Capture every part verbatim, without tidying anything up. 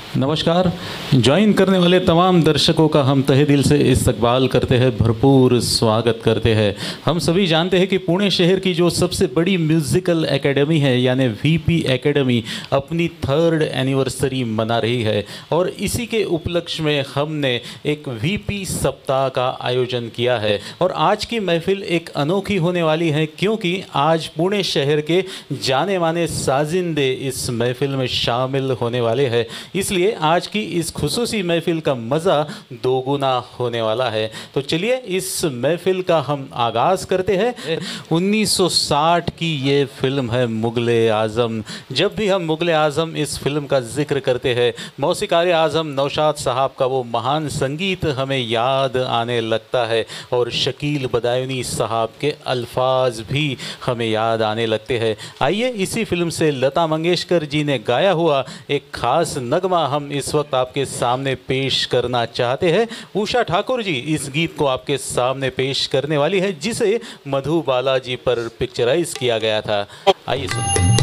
नमस्कार। ज्वाइन करने वाले तमाम दर्शकों का हम तहे दिल से इस्तकबाल करते हैं, भरपूर स्वागत करते हैं। हम सभी जानते हैं कि पुणे शहर की जो सबसे बड़ी म्यूज़िकल एकेडमी है यानी वीपी एकेडमी अपनी थर्ड एनिवर्सरी मना रही है और इसी के उपलक्ष्य में हमने एक वीपी सप्ताह का आयोजन किया है। और आज की महफिल एक अनोखी होने वाली है क्योंकि आज पुणे शहर के जाने माने साजिंदे इस महफिल में शामिल होने वाले हैं, इसलिए आज की इस खुसूसी महफिल का मज़ा दोगुना होने वाला है। तो चलिए इस महफिल का हम आगाज़ करते हैं। उन्नीस सौ साठ की ये फिल्म है मुग़ल आज़म। जब भी हम मुग़ल आज़म इस फिल्म का जिक्र करते हैं, मौसीक़ार आज़म नौशाद साहब का वो महान संगीत हमें याद आने लगता है और शकील बदायूनी साहब के अल्फाज भी हमें याद आने लगते हैं। आइए इसी फिल्म से लता मंगेशकर जी ने गाया हुआ एक ख़ास नगमा हम इस वक्त आपके सामने पेश करना चाहते हैं। उषा ठाकुर जी इस गीत को आपके सामने पेश करने वाली है जिसे मधु बालाजी पर पिक्चराइज किया गया था। आइए सुनते हैं।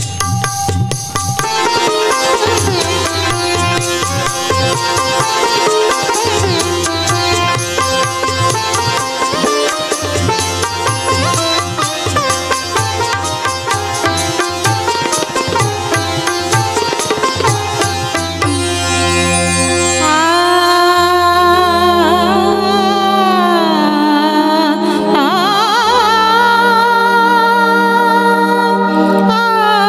आ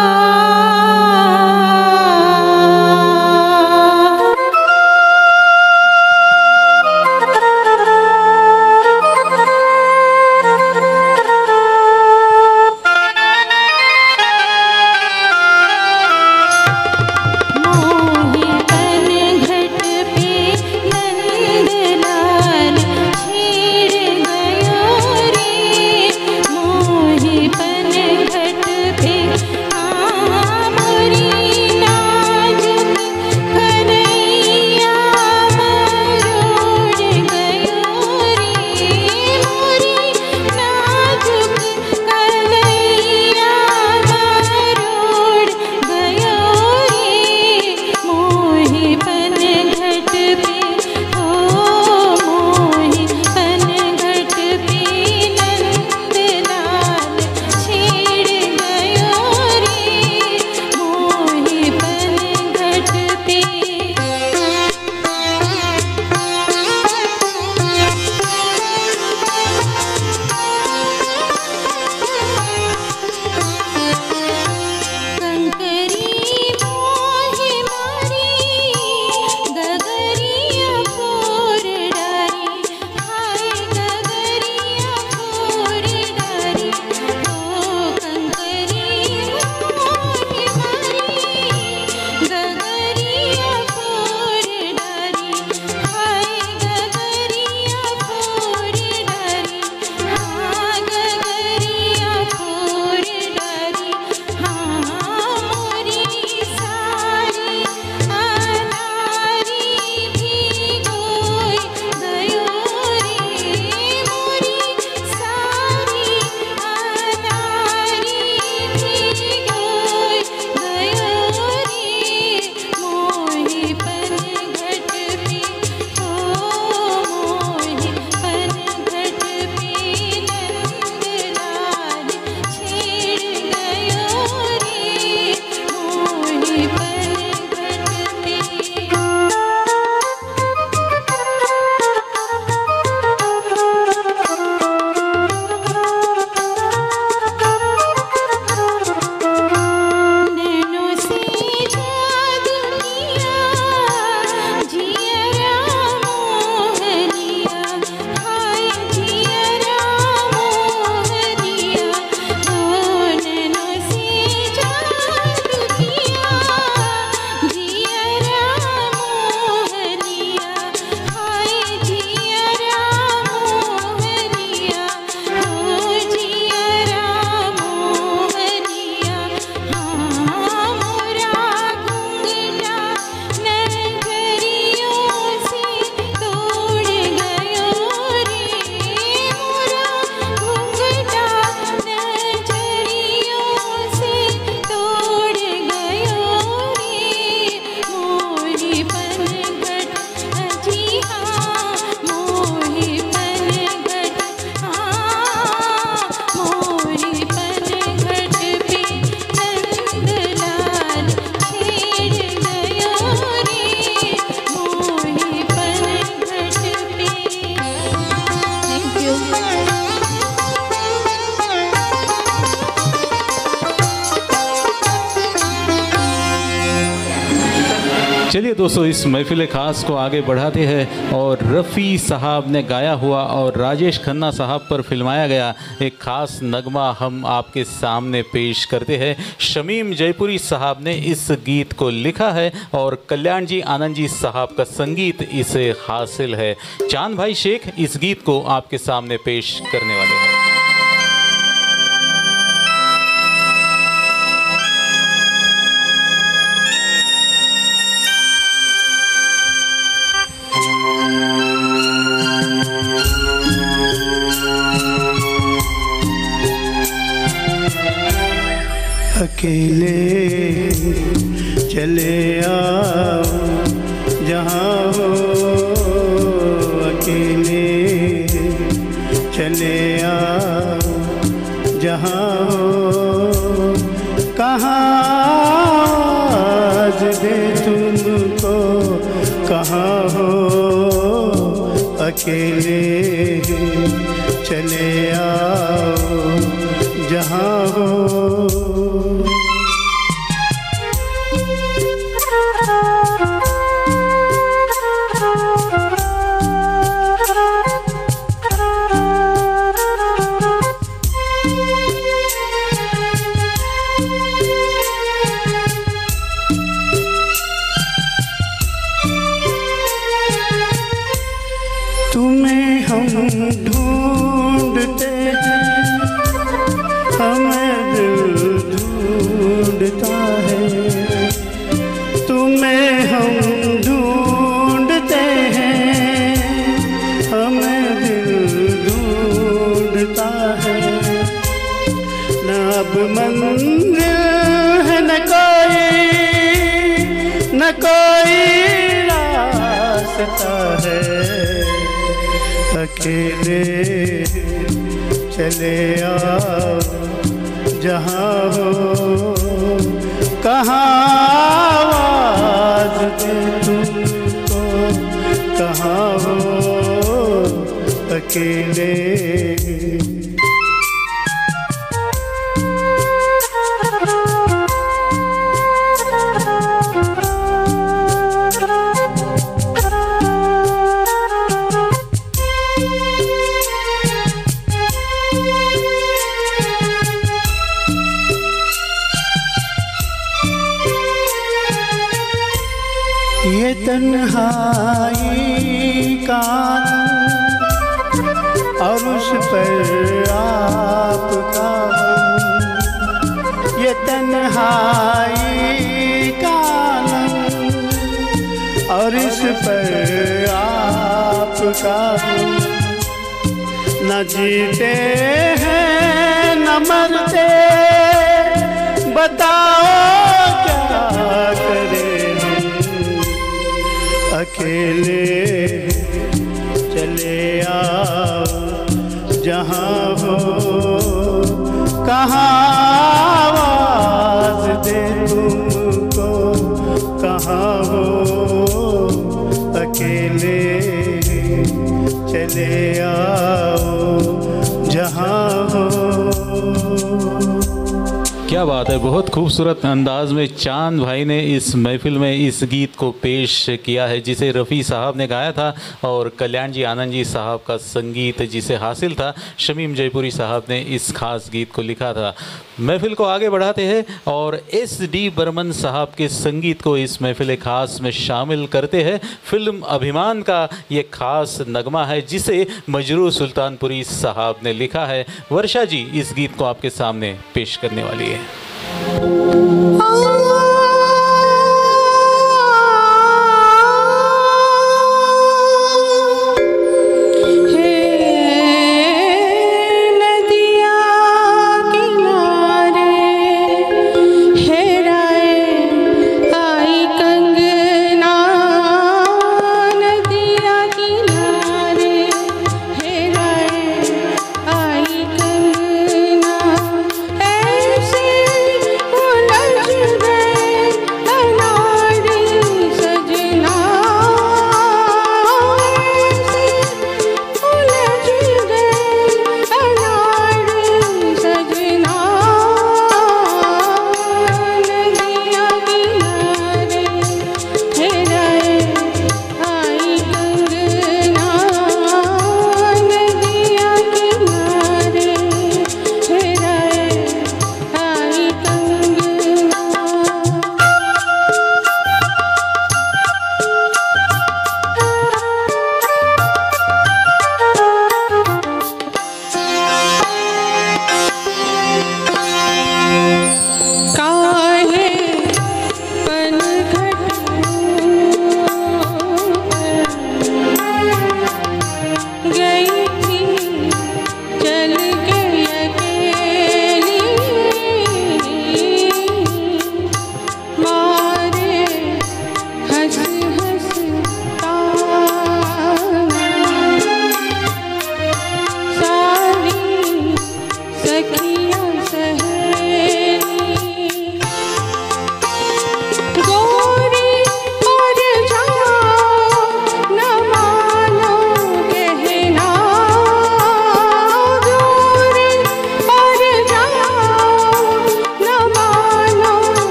चलिए दोस्तों, इस महफिल खास को आगे बढ़ाते हैं और रफ़ी साहब ने गाया हुआ और राजेश खन्ना साहब पर फिल्माया गया एक ख़ास नगमा हम आपके सामने पेश करते हैं। शमीम जयपुरी साहब ने इस गीत को लिखा है और कल्याण जी आनंद जी साहब का संगीत इसे हासिल है। चांद भाई शेख इस गीत को आपके सामने पेश करने वाले हैं। अकेले चले आओ जहाँ हो, अकेले चले आओ जहाँ हो, कहाँ आज दे तुमको, कहाँ हो, अकेले चले आओ जहाँ हो। तुम्हें हम ढूंढते हैं, हमें दिल ढूंढता है। तुम्हें हम ढूंढते हैं, हमें दिल ढूंढता है। न अब मंजिल है न कोई, न कोई रास्ता है। अकेले चले आओ जहाँ हो, कहाँ आवाज़ दे तुमको, कहाँ हो, अकेले। ये तन्हाई का और उस पर आपका, ये तन्हाई का और इस पर आपका। न जीते हैं न मरते, बताओ क्या करें। अकेले चले आओ जहाँ हो, कहाँ आवाज़ दे तुमको, कहाँ हो, अकेले चले आओ जहाँ हो। क्या बात है, बहुत खूबसूरत अंदाज में चांद भाई ने इस महफिल में इस गीत को पेश किया है जिसे रफ़ी साहब ने गाया था और कल्याण जी आनंद जी साहब का संगीत जिसे हासिल था। शमीम जयपुरी साहब ने इस खास गीत को लिखा था। महफिल को आगे बढ़ाते हैं और एस डी बर्मन साहब के संगीत को इस महफिल खास में शामिल करते हैं। फिल्म अभिमान का ये खास नगमा है जिसे मजरू सुल्तानपुरी साहब ने लिखा है। वर्षा जी इस गीत को आपके सामने पेश करने वाली है। ऐसे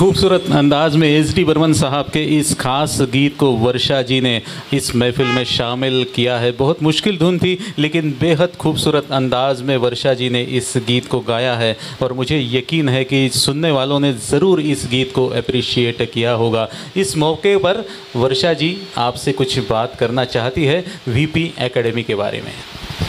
खूबसूरत अंदाज में एस डी बर्मन साहब के इस खास गीत को वर्षा जी ने इस महफिल में शामिल किया है। बहुत मुश्किल धुन थी, लेकिन बेहद खूबसूरत अंदाज में वर्षा जी ने इस गीत को गाया है और मुझे यकीन है कि सुनने वालों ने ज़रूर इस गीत को अप्रिशिएट किया होगा। इस मौके पर वर्षा जी आपसे कुछ बात करना चाहती है वीपी एकेडमी के बारे में।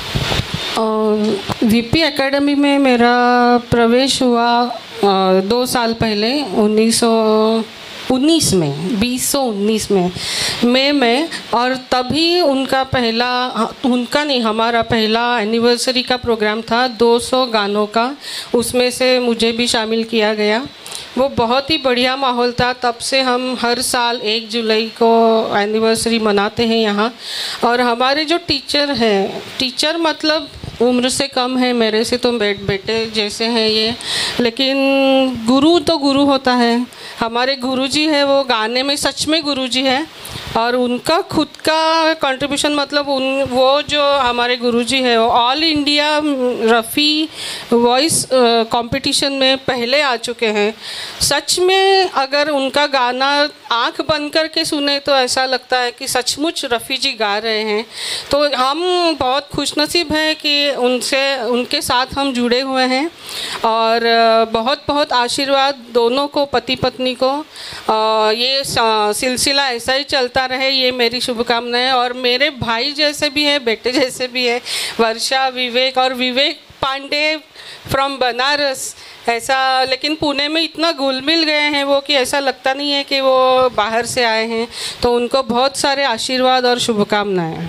वीपी एकेडमी में मेरा प्रवेश हुआ आ, दो साल पहले उन्नीस सौ उन्नीस में बीस सौ उन्नीस में मई में, और तभी उनका पहला उनका नहीं हमारा पहला एनिवर्सरी का प्रोग्राम था दो सौ गानों का, उसमें से मुझे भी शामिल किया गया। वो बहुत ही बढ़िया माहौल था। तब से हम हर साल एक जुलाई को एनिवर्सरी मनाते हैं यहाँ। और हमारे जो टीचर हैं, टीचर मतलब उम्र से कम है, मेरे से तो बेट बेटे जैसे हैं ये, लेकिन गुरु तो गुरु होता है। हमारे गुरुजी है वो गाने में सच में गुरुजी है, और उनका खुद का कंट्रीब्यूशन मतलब उन वो जो हमारे गुरुजी है वो all India Rafi voice competition में पहले आ चुके हैं। सच में अगर उनका गाना आंख बंद करके सुने तो ऐसा लगता है कि सचमुच रफ़ी जी गा रहे हैं। तो हम बहुत खुशनसीब हैं कि उनसे उनके साथ हम जुड़े हुए हैं, और बहुत बहुत आशीर्वाद दोनों को, पति पत्नी को। ये सिलसिला ऐसा ही चलता रहे, ये मेरी शुभकामनाएं। और मेरे भाई जैसे भी है, बेटे जैसे भी है, वर्षा, विवेक और विवेक पांडे फ्रॉम बनारस, ऐसा। लेकिन पुणे में इतना घुल मिल गए हैं वो कि ऐसा लगता नहीं है कि वो बाहर से आए हैं। तो उनको बहुत सारे आशीर्वाद और शुभकामनाएं।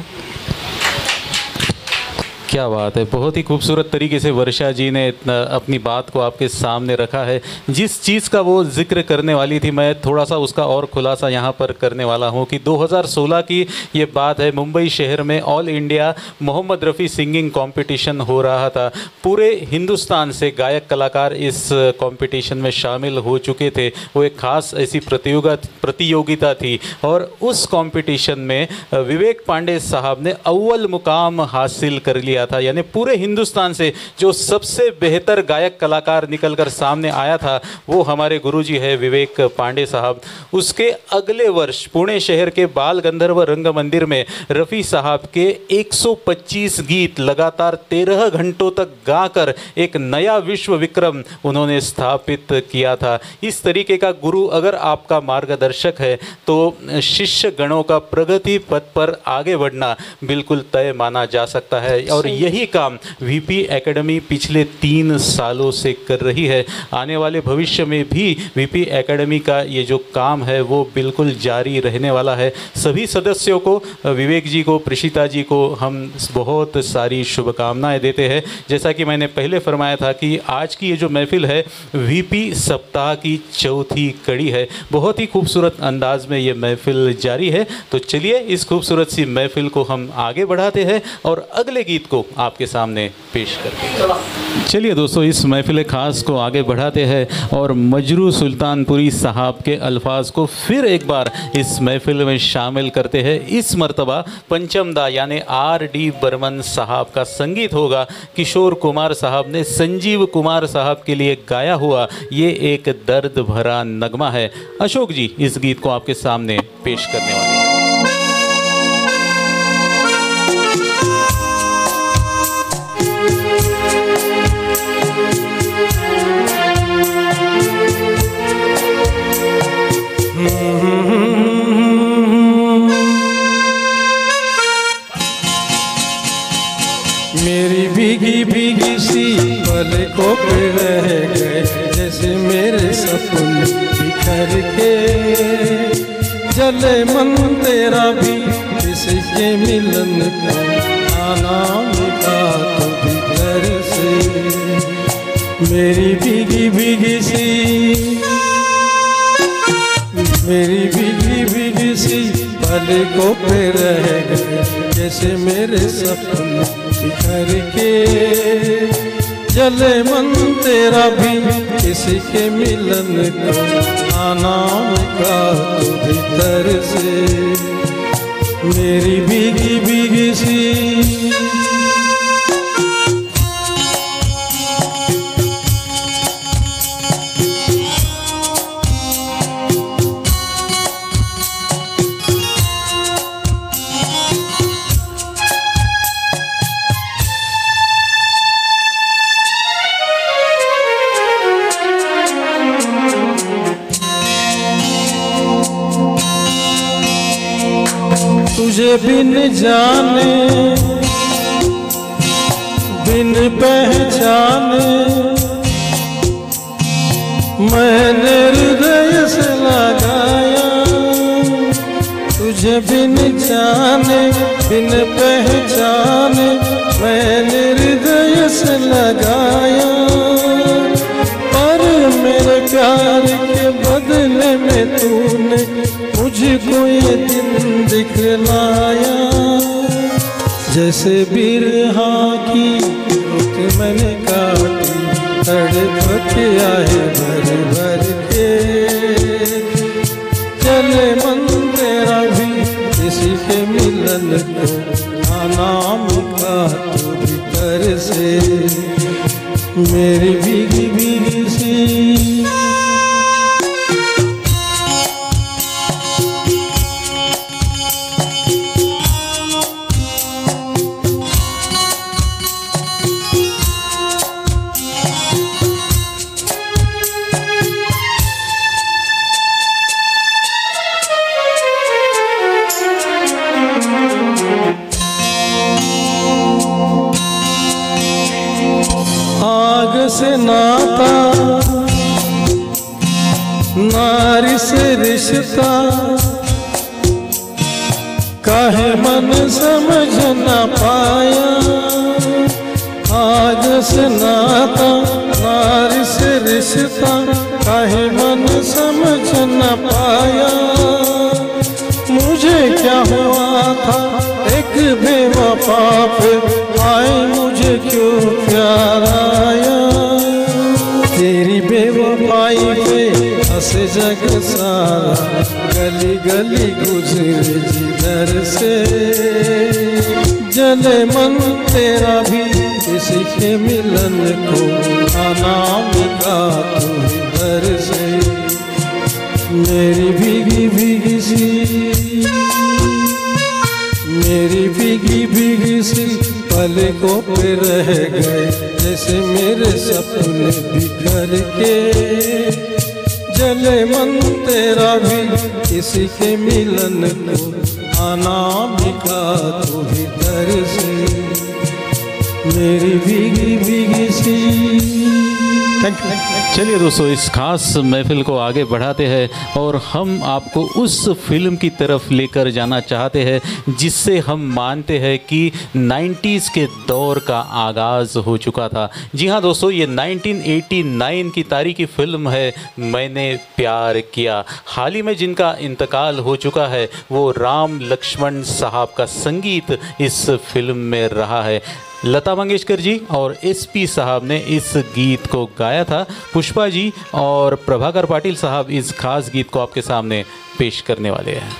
क्या बात है, बहुत ही खूबसूरत तरीके से वर्षा जी ने अपनी बात को आपके सामने रखा है। जिस चीज़ का वो जिक्र करने वाली थी, मैं थोड़ा सा उसका और खुलासा यहाँ पर करने वाला हूँ कि दो हज़ार सोलह की ये बात है। मुंबई शहर में all India Mohammed Rafi singing competition हो रहा था। पूरे हिंदुस्तान से गायक कलाकार इस कंपटीशन में शामिल हो चुके थे। वो एक ख़ास ऐसी प्रतियोगिता प्रतियोगिता थी, और उस कंपटीशन में विवेक पांडे साहब ने अव्वल मुकाम हासिल कर लिया था। यानी पूरे हिंदुस्तान से जो सबसे बेहतर गायक कलाकार निकलकर सामने आया था वो हमारे गुरुजी है विवेक पांडे साहब। उसके अगले वर्ष पुणे शहर के बाल गंधर्व रंग मंदिर में रफ़ी साहब के एक सौ पच्चीस गीत लगातार तेरह घंटों तक गाकर एक नया विश्व विक्रम उन्होंने स्थापित किया था। इस तरीके का गुरु अगर आपका मार्गदर्शक है तो शिष्य गणों का प्रगति पथ पर आगे बढ़ना बिल्कुल तय माना जा सकता है। और यही काम वीपी एकेडमी पिछले तीन सालों से कर रही है। आने वाले भविष्य में भी वीपी एकेडमी का ये जो काम है वो बिल्कुल जारी रहने वाला है। सभी सदस्यों को, विवेक जी को, प्रिशिता जी को हम बहुत सारी शुभकामनाएं देते हैं। जैसा कि मैंने पहले फरमाया था कि आज की ये जो महफिल है वीपी सप्ताह की चौथी कड़ी है। बहुत ही खूबसूरत अंदाज में ये महफिल जारी है। तो चलिए इस खूबसूरत सी महफिल को हम आगे बढ़ाते हैं और अगले गीत को आपके सामने पेश करते हैं। चलिए दोस्तों, इस महफिल खास को आगे बढ़ाते हैं और मजरू सुल्तानपुरी साहब के अल्फाज को फिर एक बार इस महफिल में शामिल करते हैं। इस मर्तबा पंचमदा यानी आर डी बर्मन साहब का संगीत होगा। किशोर कुमार साहब ने संजीव कुमार साहब के लिए गाया हुआ ये एक दर्द भरा नगमा है। अशोक जी इस गीत को आपके सामने पेश करने वाले हैं। मेरी भीगी भीगी सी पलकों पे रह गए जैसे मेरे सपने बिखर के, जले मन तेरा भी किसके मिलन को आना मिटा तो भीतर से। मेरी भीगी भीगी सी मेरी भीगी भीगी सी पलकों पे रह गए जैसे मेरे सपने बिखर के, जले मन तेरा भी किसी के मिलन को आना का तो भीतर से। मेरी भीगी भीगी सी तुझे बिन जाने बिन पहचाने मैंने हृदय से लगाया, तुझे बिन जाने बिन पहचाने मैंने हृदय से लगाया। पर मेरे प्यार के बदले में तूने मुझको ये दिन दिखलाया। जैसे बिरहा की रुत मैंने काटी, तड़प के आए भर भर के। चले मन तेरा भी किसी के मिलन को, आना मिला तो भीतर से मेरी भीगी भीगी सी। आग से नाता नारी से रिश्ता, काहे मन समझ न पाया। आग से नाता नारी से रिश्ता, काहे मन समझ न पाया। मुझे क्या हुआ था एक बेवफा पे, आए मुझे क्यों प्यार आया। तेरी बेवफाई पे हंसे जग सारा, गली गली गुजरे जिधर से। जले मन तेरा भी किसी के मिलन को, आना मिला तो इधर से मेरी भीगी भीगी सी। मेरी भीगी भीगी सी पलकों पे रह गए, जैसे मेरे सपने बिखर के। जले मन तेरा भी किसी के मिलन को, आना मिला तो भीतर से मेरी भीगी भीगी सी। चलिए दोस्तों, इस खास महफिल को आगे बढ़ाते हैं और हम आपको उस फिल्म की तरफ लेकर जाना चाहते हैं जिससे हम मानते हैं कि नाइन्टीज़ के दौर का आगाज़ हो चुका था। जी हाँ दोस्तों, ये नाइनटीन एटी नाइन की तारीखी फिल्म है मैंने प्यार किया। हाल ही में जिनका इंतकाल हो चुका है वो राम लक्ष्मण साहब का संगीत इस फिल्म में रहा है। लता मंगेशकर जी और एसपी साहब ने इस गीत को गाया था। पुष्पा जी और प्रभाकर पाटिल साहब इस खास गीत को आपके सामने पेश करने वाले हैं।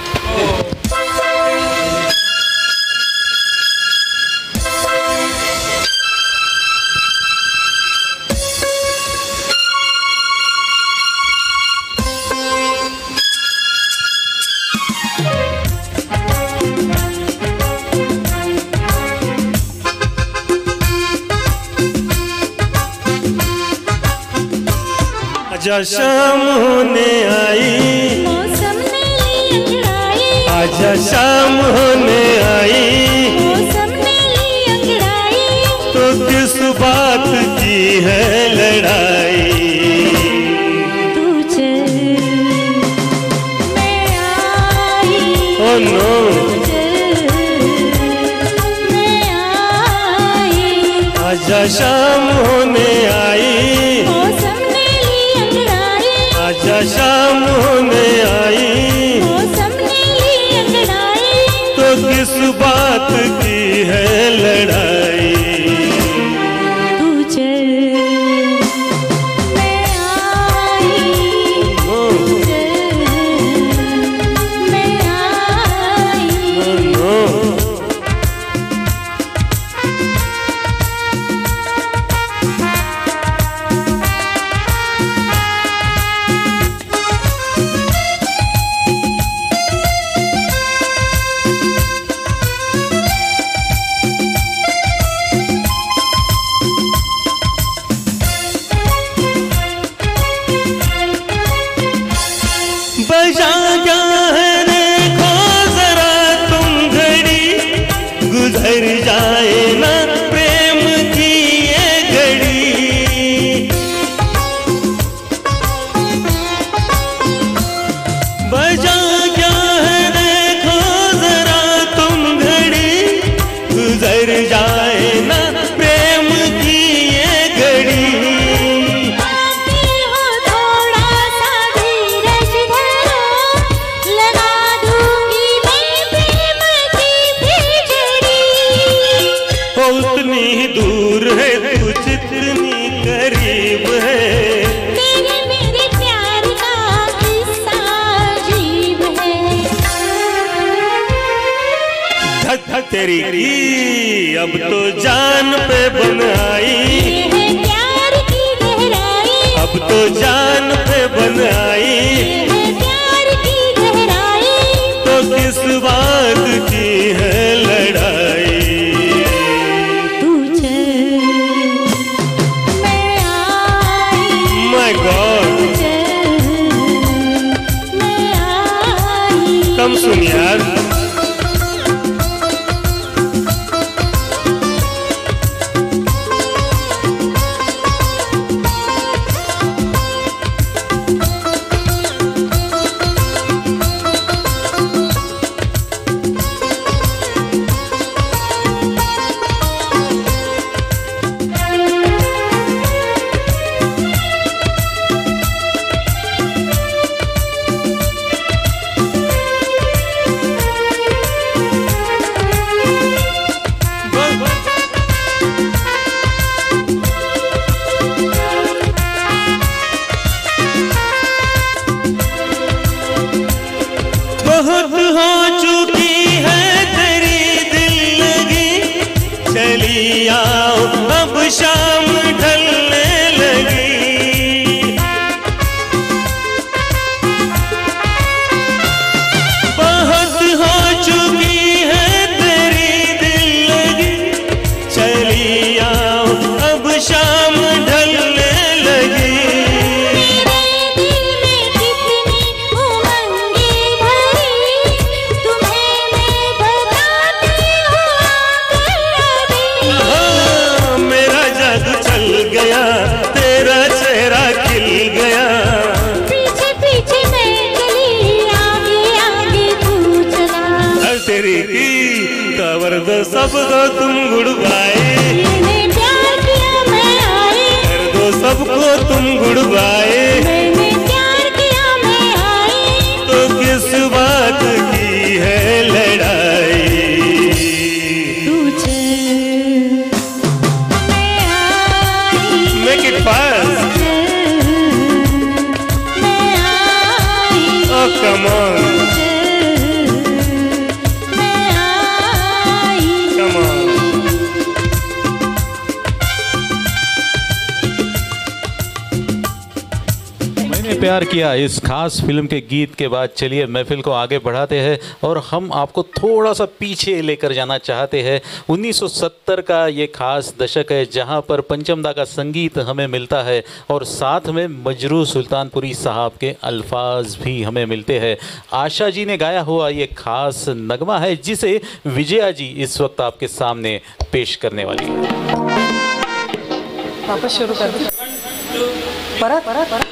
आजा शाम होने आई, मौसम ने ली अंगड़ाई। आजा शाम होने आई, मौसम ने ली अंगड़ाई। तो किस बात की है लड़ाई। तू चल मैं आई, ओ नो तू चल मैं आई। आजा शाम होने आई, मौसम ने ली अंगड़ाई। आजा शाम होने आई, मौसम ने ली अंगड़ाई। तो किस बात की है लड़ाई। तू चल मैं आई, ओ तू चल मैं आई। नो करीब है। तेरे मेरे प्यार का किस्सा अजीब है। धक धक तेरी की अब तो जान पे बन आई। ये है प्यार की गहराई। अब तो जान पे बन आई। ये है प्यार की गहराई। तो किस बात की है लड़ाई। तू चल मैं आई। माय गॉड चल मैं आई। कम सुन यार। बहुत हो चुकी है तेरी दिल लगी। चली आओ अब शाम ढलने लगी। बहुत हो चुकी है तेरी दिल लगी। चली आओ अब शाम ढलने लगी। तेरा चेहरा खिल गया। पीछे पीछे मैं चली आगे आगे तू चला। तेरी की कवर दो सब दो तुम गुड़ बाए। मैंने प्यार किया मैं आई। कर दो सबको तुम गुड़ बाए। मैंने प्यार किया मैं आई। तो किस बात की है लड़ाई। तू चल मैं आई। Make it fast. मैं आई। ओह कम ऑन मैं आई। Come on. मैंने प्यार किया इस खास फिल्म के गीत के बाद चलिए महफिल को आगे बढ़ाते हैं और हम आपको थोड़ा सा पीछे लेकर जाना चाहते हैं। उन्नीस सौ सत्तर का ये खास दशक है जहां पर पंचमदा का संगीत हमें मिलता है और साथ में मजरू सुल्तानपुरी साहब के अल्फाज भी हमें मिलते हैं। आशा जी ने गाया हुआ ये खास नगमा है जिसे विजया जी इस वक्त आपके सामने पेश करने वाली है। वापस शुरू कर दो। परत परत परत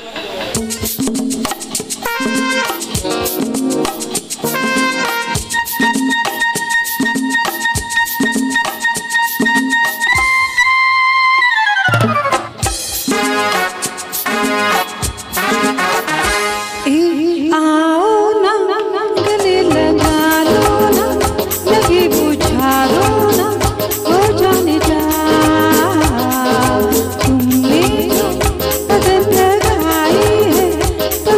तुमने जो बदन लगाई है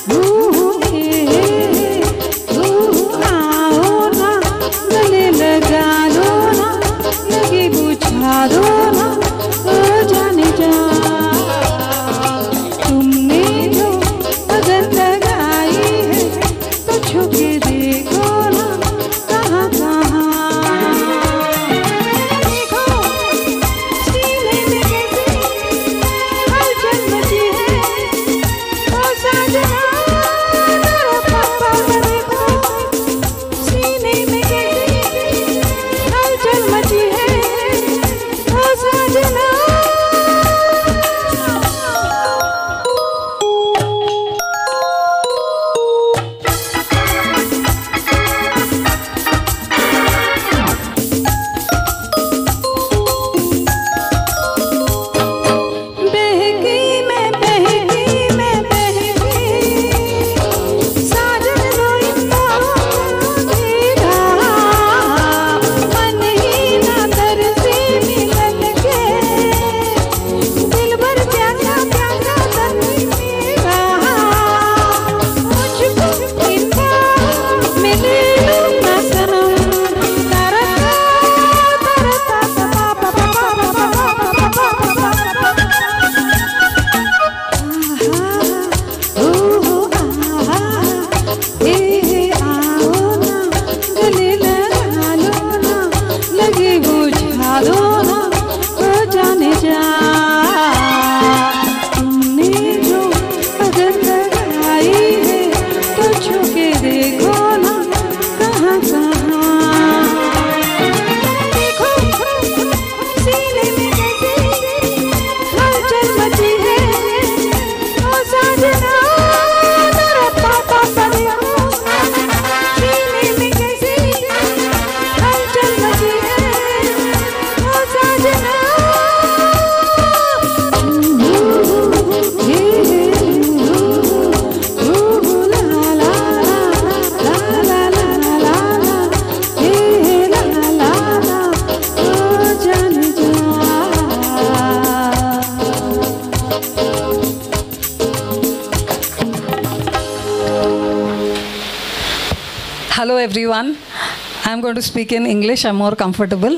Hello everyone. I'm going to speak in English. I'm more comfortable.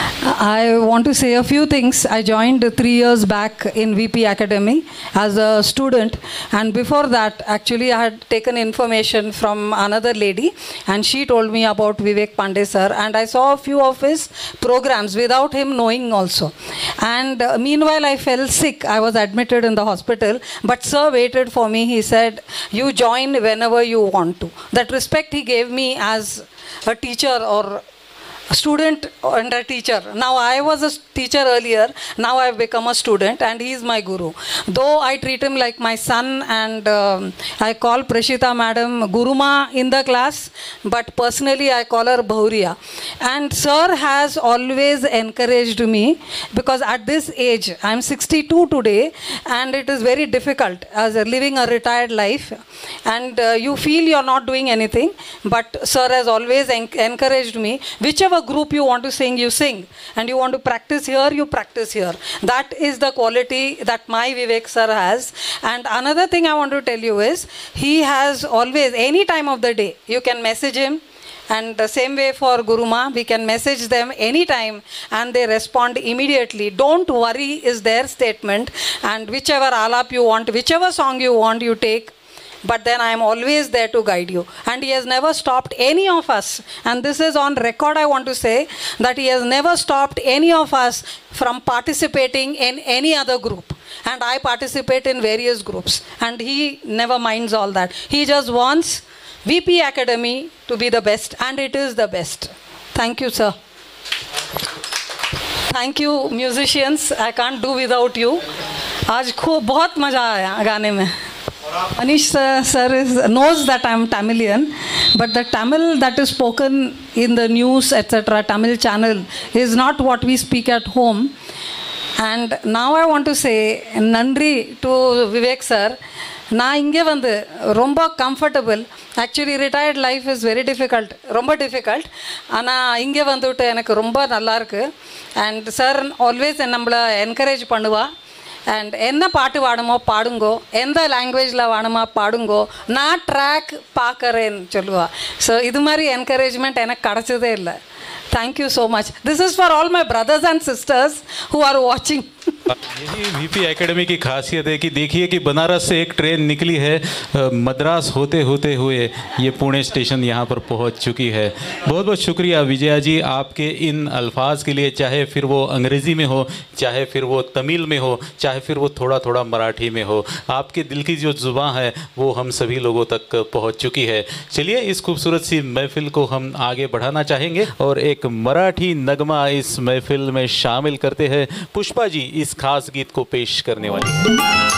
I want to say a few things. I joined three years back in V P Academy as a student, and before that, actually, I had taken information from another lady, and she told me about Vivek Pandey sir, and I saw a few of his programs without him knowing also. And uh, meanwhile, I fell sick. I was admitted in the hospital, but sir waited for me. He said, "You join whenever you want to." That respect he gave me as a teacher or a student and a teacher. Now I was a teacher earlier, now I have become a student, and he is my guru. Though I treat him like my son, and um, I call Prashita madam Guruma in the class, but personally I call her Bhauriya. And sir has always encouraged me, because at this age, I am sixty-two today, and it is very difficult as a living a retired life, and uh, you feel you are not doing anything, but sir has always en encouraged me, whichever group you want to sing, you sing, and you want to practice here, you practice here. That is the quality that my Vivek sir has. And another thing I want to tell you is, he has always, any time of the day, you can message him, and the same way for Guruma, we can message them anytime and they respond immediately. Don't worry is their statement, and whichever alap you want, whichever song you want, you take. But then I am always there to guide you. And he has never stopped any of us. And this is on record, I want to say, that he has never stopped any of us from participating in any other group. And I participate in various groups. And he never minds all that. He just wants V P Academy to be the best. And it is the best. Thank you, sir. Thank you, musicians. I can't do without you. आज खूब बहुत मज़ा आया गाने में. Anish sir, sir is, knows that I am Tamilian, but the Tamil that is spoken in the news, et cetera, Tamil channel, is not what we speak at home. And now I want to say, Nandri to Vivek sir, na inge vandu romba comfortable. Actually, retired life is very difficult, romba difficult. Ana inge vandute enakku romba nalla irukku. And sir always nammala encourage pannuva. And என்ன பாட்டு வாடுமோ பாடுங்கோ, எந்த லாங்குவேஜில் வாடுமா பாடுங்கோ, நான் track பார்க்குறேன்னு சொல்லுவா. So இது மாதிரி encouragement எனக்கு கிடச்சதே இல்லை. Thank you so much. This is for all my brothers and sisters who are watching. यही वीपी एकेडमी की खासियत है कि देखिए कि बनारस से एक ट्रेन निकली है, मद्रास होते होते हुए ये पुणे स्टेशन यहाँ पर पहुँच चुकी है. बहुत बहुत शुक्रिया विजया जी आपके इन अल्फाज के लिए, चाहे फिर वो अंग्रेज़ी में हो, चाहे फिर वो तमिल में हो, चाहे फिर वो थोड़ा थोड़ा मराठी में हो. आपके दिल की जो ज़ुबान है वो हम सभी लोगों तक पहुँच चुकी है. चलिए इस खूबसूरत सी महफ़िल को हम आगे बढ़ाना चाहेंगे और एक मराठी नगमा इस महफ़िल में शामिल करते हैं. पुष्पा जी इस खास गीत को पेश करने वाली है.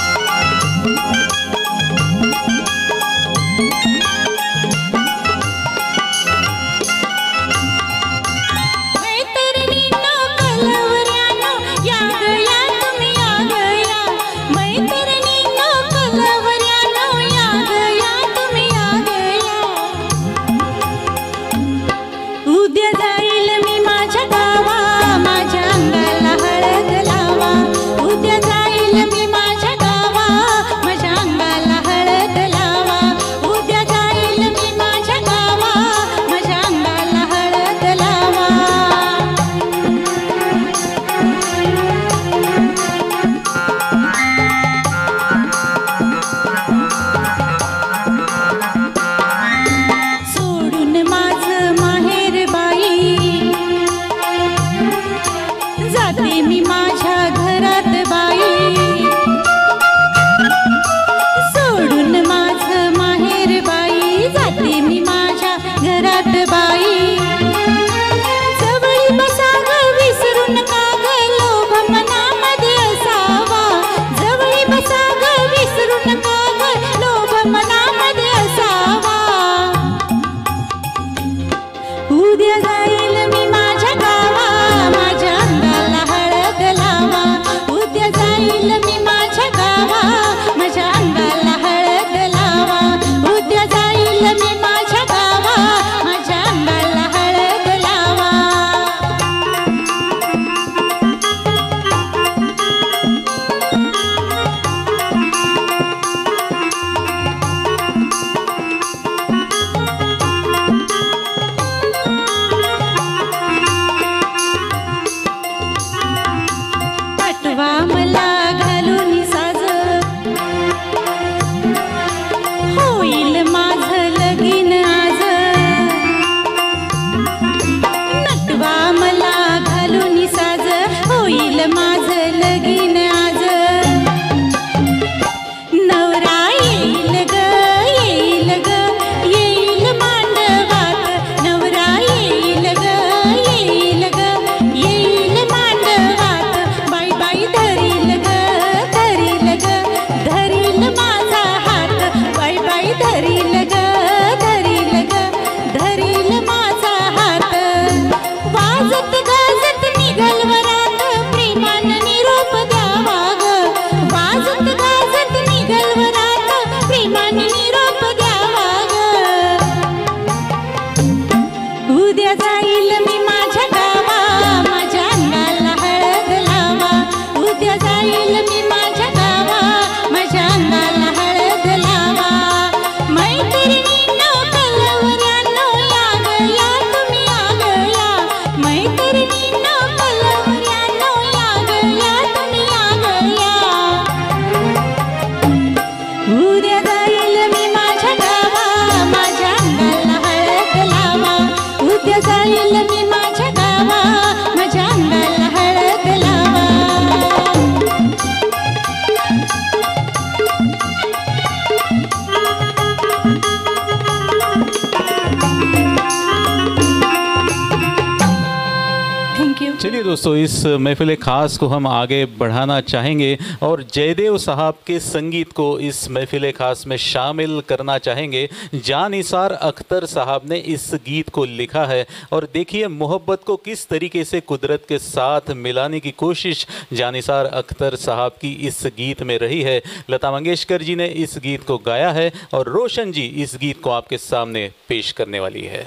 चलिए दोस्तों इस महफिल ख़ास को हम आगे बढ़ाना चाहेंगे और जयदेव साहब के संगीत को इस महफिल ख़ास में शामिल करना चाहेंगे। जानिसार अख्तर साहब ने इस गीत को लिखा है और देखिए मोहब्बत को किस तरीके से कुदरत के साथ मिलाने की कोशिश जानिसार अख्तर साहब की इस गीत में रही है। लता मंगेशकर जी ने इस गीत को गाया है और रोशन जी इस गीत को आपके सामने पेश करने वाली है।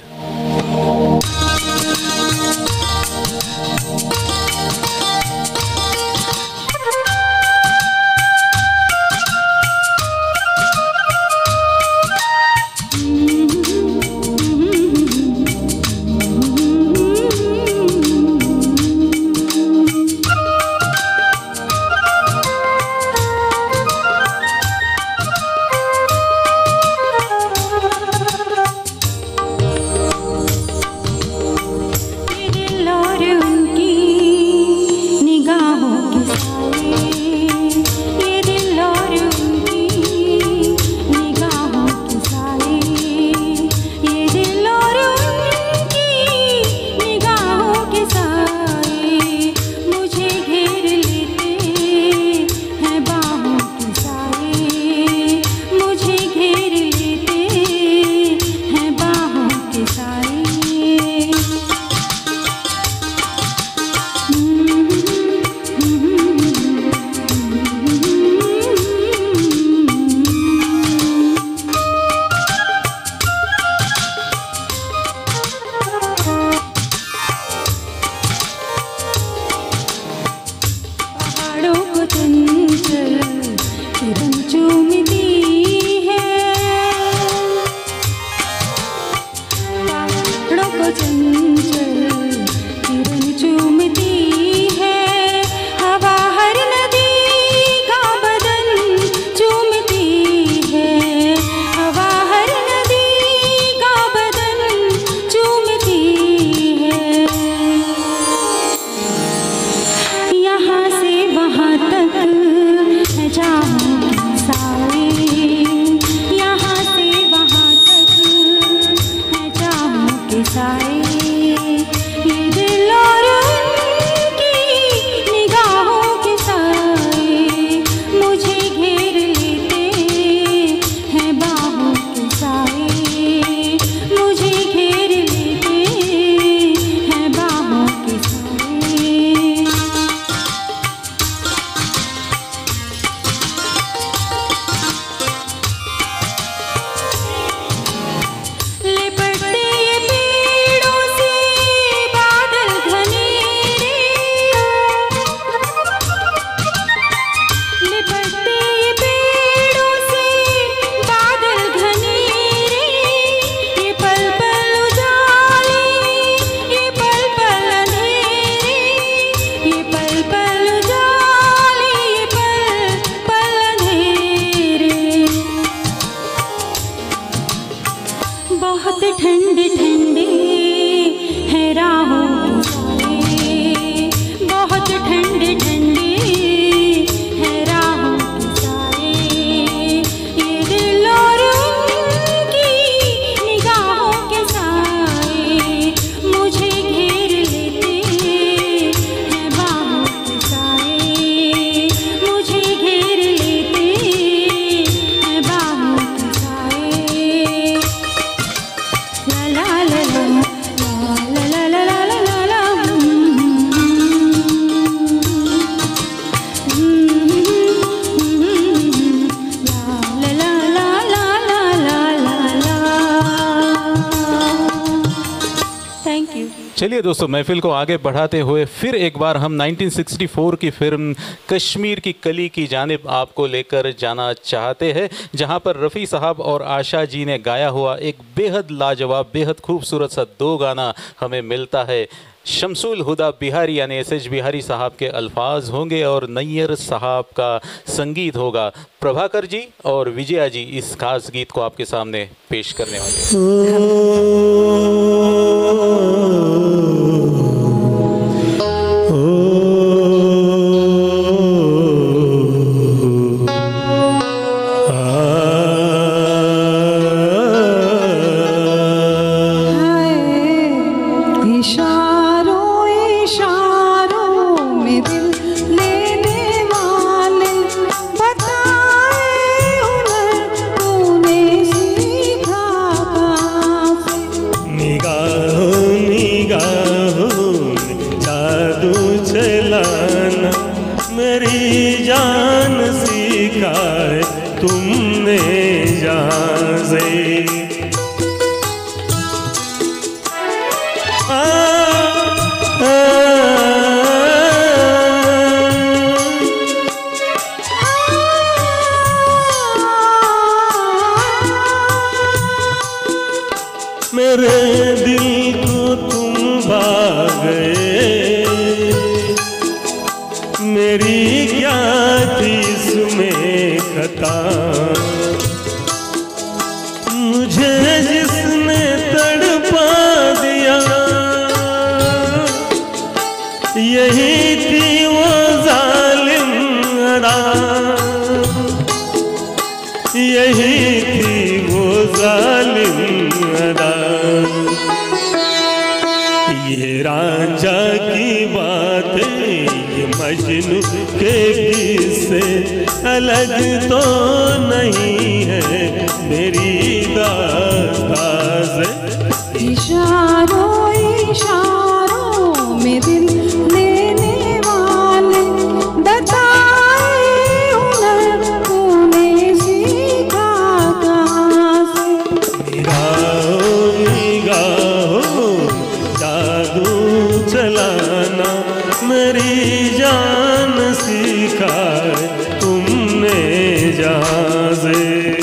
बहुत ठंडे ठंडे है राहों के साए, बहुत ठंडे ठंडे है राहों के साए, ये दिल और उनकी निगाहों के साए मुझे घेर लेते हैं बाहों के साए, मुझे घेर लेते हैं बाहों के साए। ला ला ला ला ला ला ला ला ला ला थैंक यू। चलिए दोस्तों, महफिल को आगे बढ़ाते हुए फिर एक बार हम नाइनटीन सिक्सटी फोर की फिल्म कश्मीर की कली की जानिब आपको लेकर जाना चाहते हैं, जहां पर रफ़ी साहब और आशा जी ने गाया हुआ एक बेहद लाजवाब, बेहद खूबसूरत सा दो गाना हमें मिलता है। शमसुल हुदा बिहारी यानी एस एच बिहारी साहब के अल्फाज होंगे और नैयर साहब का संगीत होगा। प्रभाकर जी और विजया जी इस खास गीत को आपके सामने पेश करने वाले हैं। इशारों इशारों में दिल लेने वाले बताए हुनर तूने सीखा कहाँ से। निगाहों निगाहों में जादू चलाना मेरी जान सीखा है तुमने जहाँ से। आ, आ, मेरे दिल को तुम भा गए, मेरी क्या थी इसमें खता, मुझे जिसने तड़पा दिया यही थी वो जालिम अदा, यही थी वो जालिम अदा। ये रांझा की बात है, ये मजनू के किस्से अलग तो नहीं है मेरी दास्तां से। इशारों इशारों में दिल लेने वाले बताए हुनर तूने सीखा कहाँ से। निगाहों निगाहों जादू चलाना मेरी जान सीखा है तुमने जहाँ से।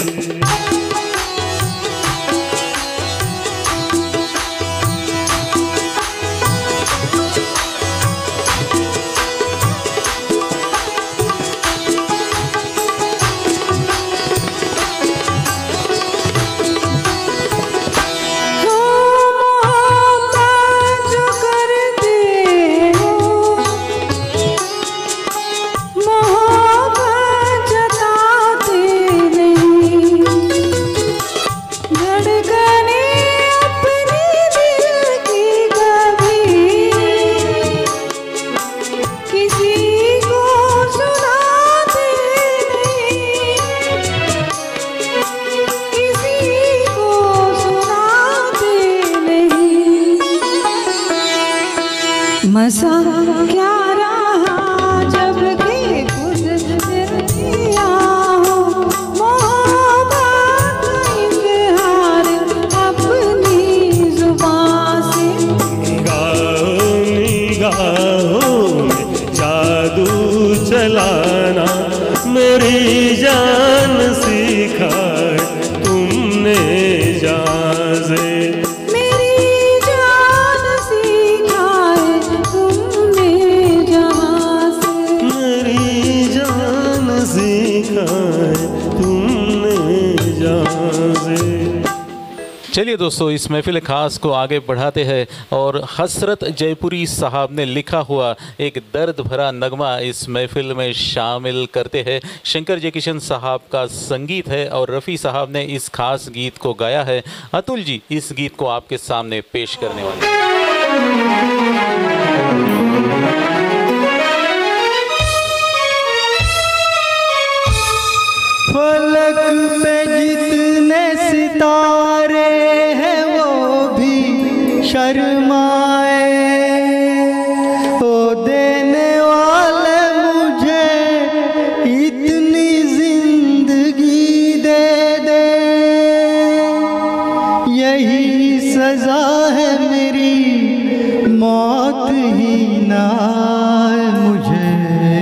मज़ा क्या रहा जब कि खुद दिया हो मोहब्बत का इज़हार अपनी ज़ुबान से। निगाहों निगाहों में जादू चलाना मेरी जान सीखा है तुमने जहाँ से। चलिए दोस्तों, इस महफिल खास को आगे बढ़ाते हैं और हसरत जयपुरी साहब ने लिखा हुआ एक दर्द भरा नगमा इस महफिल में शामिल करते हैं। शंकर जयकिशन साहब का संगीत है और रफ़ी साहब ने इस खास गीत को गाया है। अतुल जी इस गीत को आपके सामने पेश करने वाले हैं। फलक पे जितने सितारे हैं वो भी शर्माए, ओ देने वाले मुझे इतनी जिंदगी दे दे, यही सजा है मेरी मौत ही ना आए मुझे,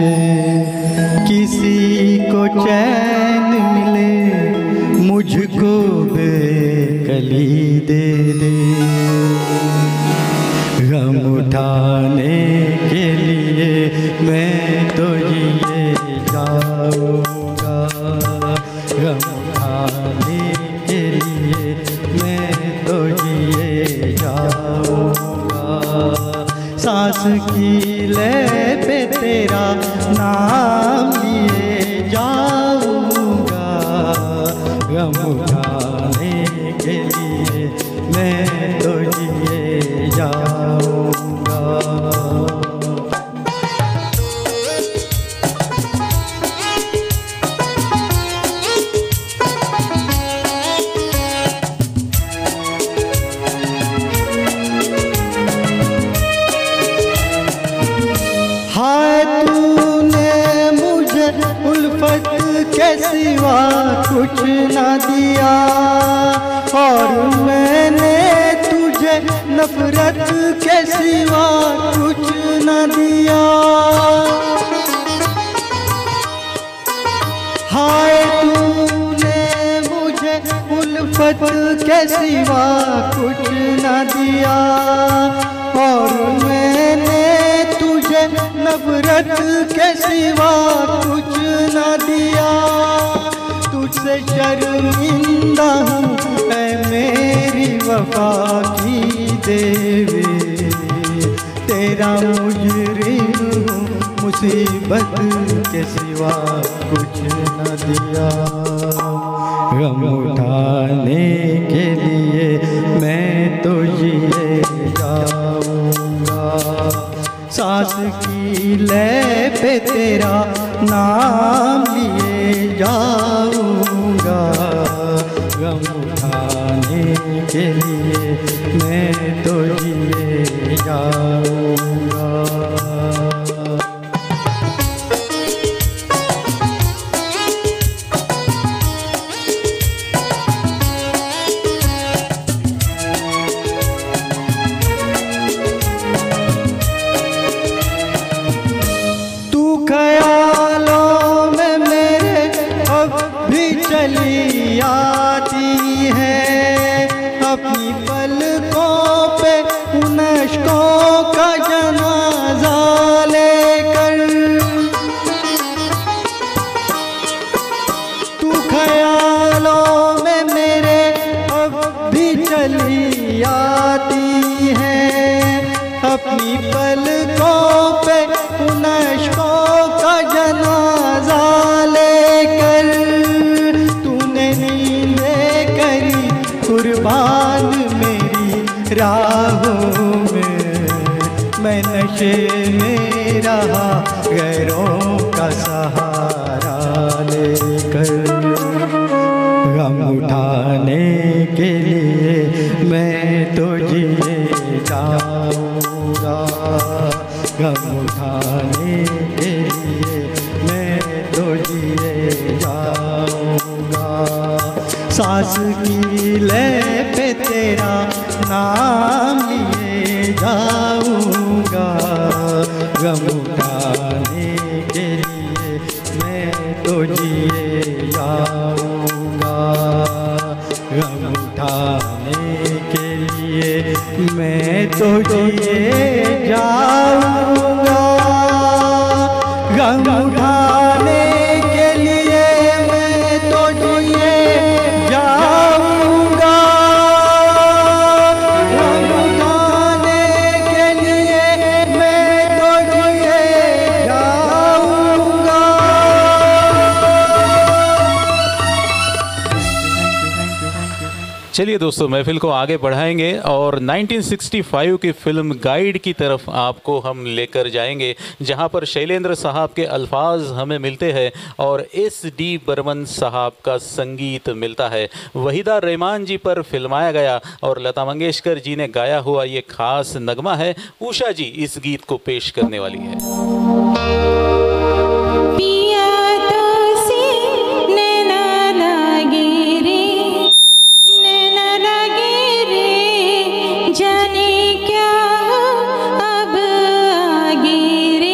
किसी को चैन मिले मुझको बेकली दे दे, गम उठाने के लिए मैं तो ये जाऊंगा, गम उठाने के लिए मैं तो ये जाऊंगा, सांस की ले पे तेरा नाम लिए जाऊंगा, गम उठाने के लिए मैं तो जिए जाऊंगा। हाय तूने मुझे उल्फत के सिवा कुछ ना दिया, और मैंने तुझे नफरत के सिवा कुछ ना दिया। हाय तूने मुझे उल्फत के सिवा कुछ ना दिया, और मैंने तुझे नफरत के सिवा कुछ न दिया। तुझसे शर्मिंदा हूँ ऐ मेरी वफा की देवी, तेरा मुजरिम हूँ मुसीबत के सिवा कुछ न दिया। गम उठाने के लिए मैं तो जिए जाऊंगा, सांस की ले पे तेरा नाम लिए जाऊंगा, गम उठाने के लिए मैं तो जिए जाऊंगा। चली आती है अपनी पलकों पे उन अश्कों का जनाजा लेकर, तू ख्यालों में मेरे अब भी चली आती है अपनी पलकों पे उन अश्कों का जनाजा लेकर। कुर्बान मेरी राहों में मैं नशे में रहा गैरों का सहारा लेकर, गम उठाने के लिए मैं तो जिए जाऊंगा, गम उठाने के लिए मैं तो जिए जाऊंगा, सांस की ले पे तेरा नाम लिए जाऊंगा, गम उठाने के लिए मैं तो जिए जाऊंगा, गम उठाने के लिए मैं तो जिए जाऊंगा, गम उठाने के लिए मैं तो जिए जाऊंगा। चलिए दोस्तों, महफिल को आगे बढ़ाएंगे और नाइनटीन सिक्सटी फाइव की फिल्म गाइड की तरफ आपको हम लेकर जाएंगे, जहां पर शैलेंद्र साहब के अल्फाज हमें मिलते हैं और एस डी बर्मन साहब का संगीत मिलता है। वहीदा रहमान जी पर फिल्माया गया और लता मंगेशकर जी ने गाया हुआ ये खास नगमा है। उषा जी इस गीत को पेश करने वाली है। पिया तो से नैना लागे रे, नैना लागे रे, जाने क्या अब आगे रे।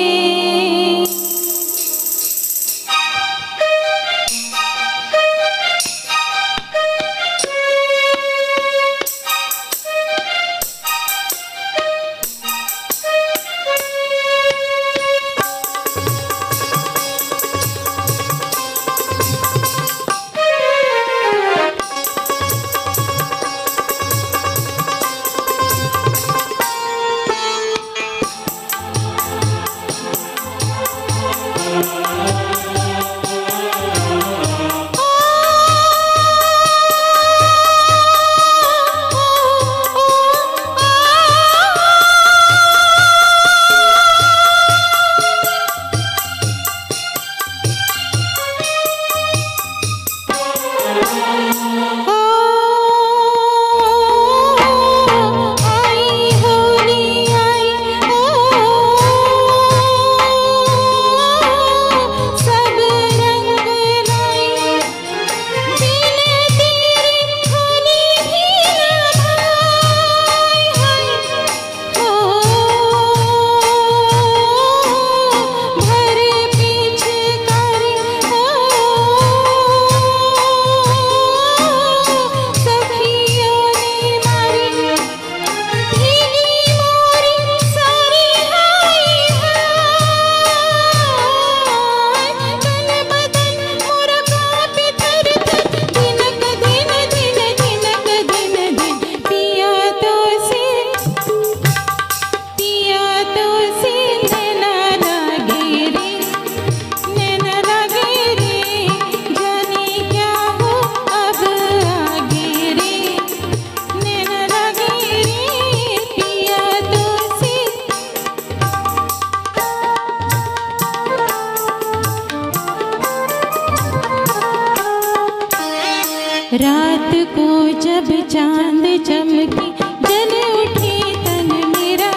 रात को जब चांद चमके जल उठे तन मेरा,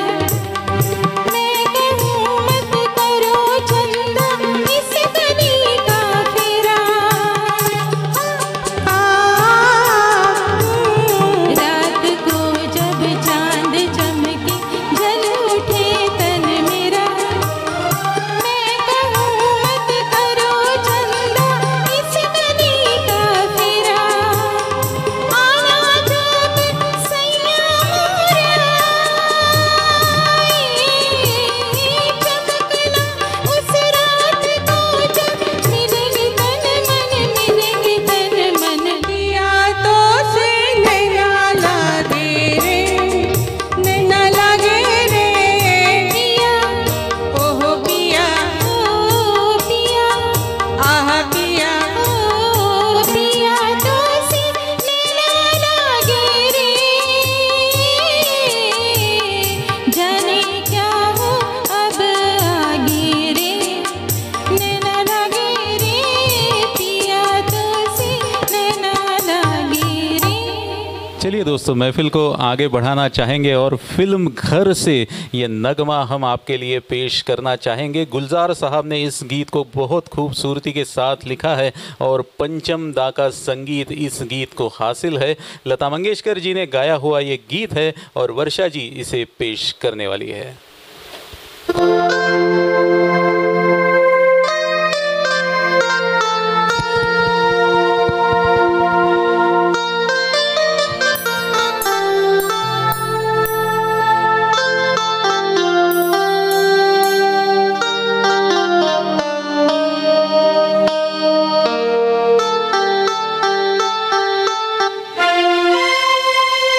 मैं कहूँ मत करो चंदा इस गली का फेरा। रात को जब चांद चमके जल उठे तन मेरा, मैं कहूँ मत करो चंदा इस गली का फेरा। चलिए दोस्तों, महफिल को आगे बढ़ाना चाहेंगे और फिल्म घर से ये नगमा हम आपके लिए पेश करना चाहेंगे। गुलजार साहब ने इस गीत को बहुत खूबसूरती के साथ लिखा है और पंचम दा का संगीत इस गीत को हासिल है। लता मंगेशकर जी ने गाया हुआ ये गीत है और वर्षा जी इसे पेश करने वाली है।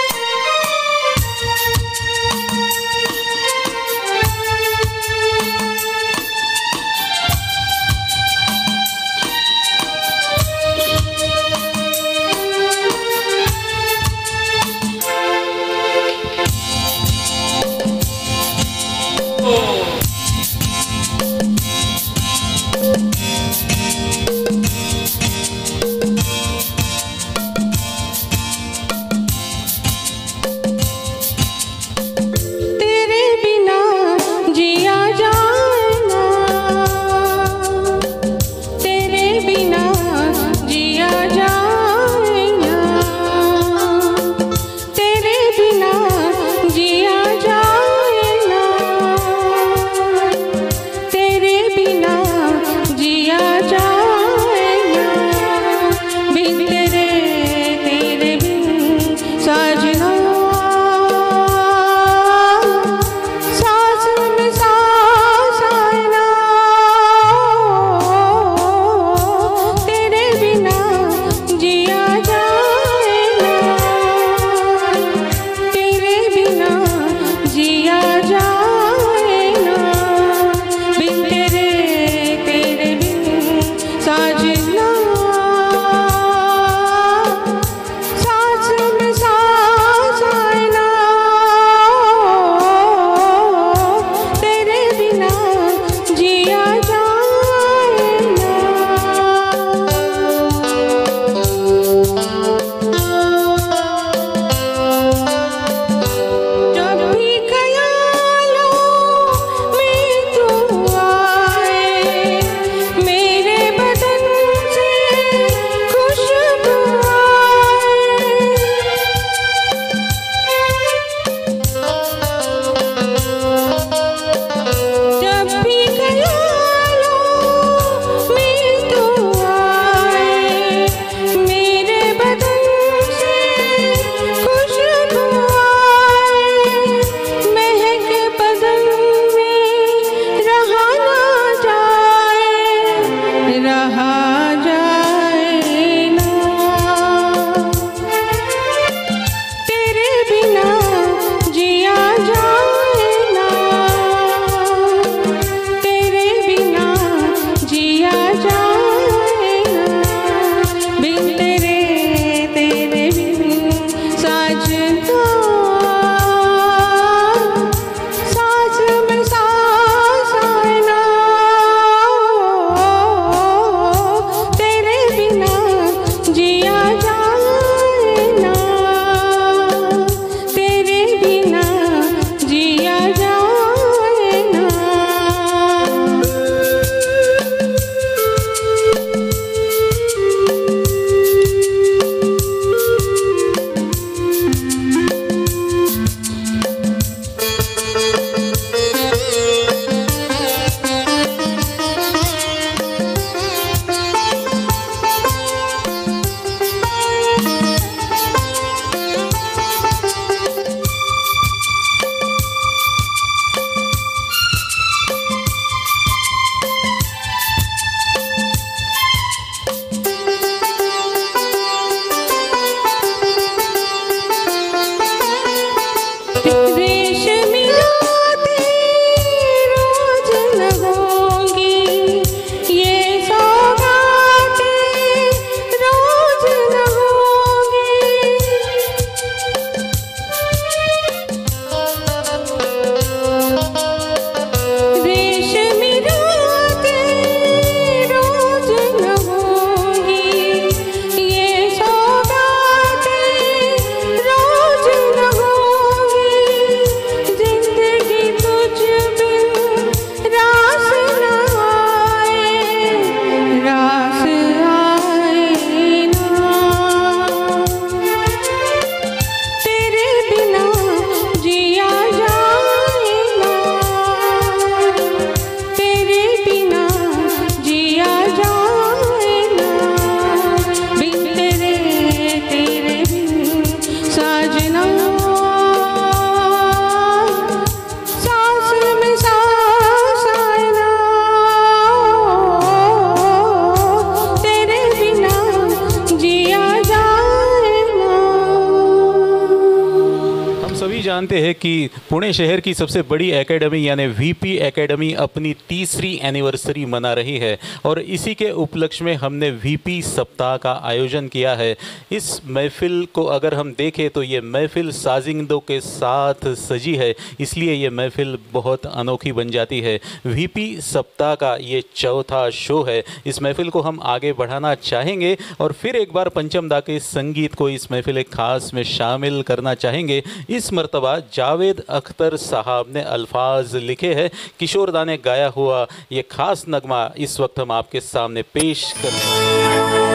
Thank you. जानते हैं कि पुणे शहर की सबसे बड़ी एकेडमी यानी वीपी एकेडमी अपनी तीसरी एनिवर्सरी मना रही है और इसी के उपलक्ष्य में हमने वीपी सप्ताह का आयोजन किया है। इस महफिल को अगर हम देखें तो ये महफिल साजिंदों के साथ सजी है, इसलिए ये महफिल बहुत अनोखी बन जाती है। वीपी सप्ताह का ये चौथा शो है। इस महफिल को हम आगे बढ़ाना चाहेंगे और फिर एक बार पंचम दा के संगीत को इस महफिल खास में शामिल करना चाहेंगे। इस मर्तबा जावेद अख्तर साहब ने अल्फाज लिखे हैं, किशोर दा ने गाया हुआ ये खास नगमा इस वक्त हम आपके सामने पेश करते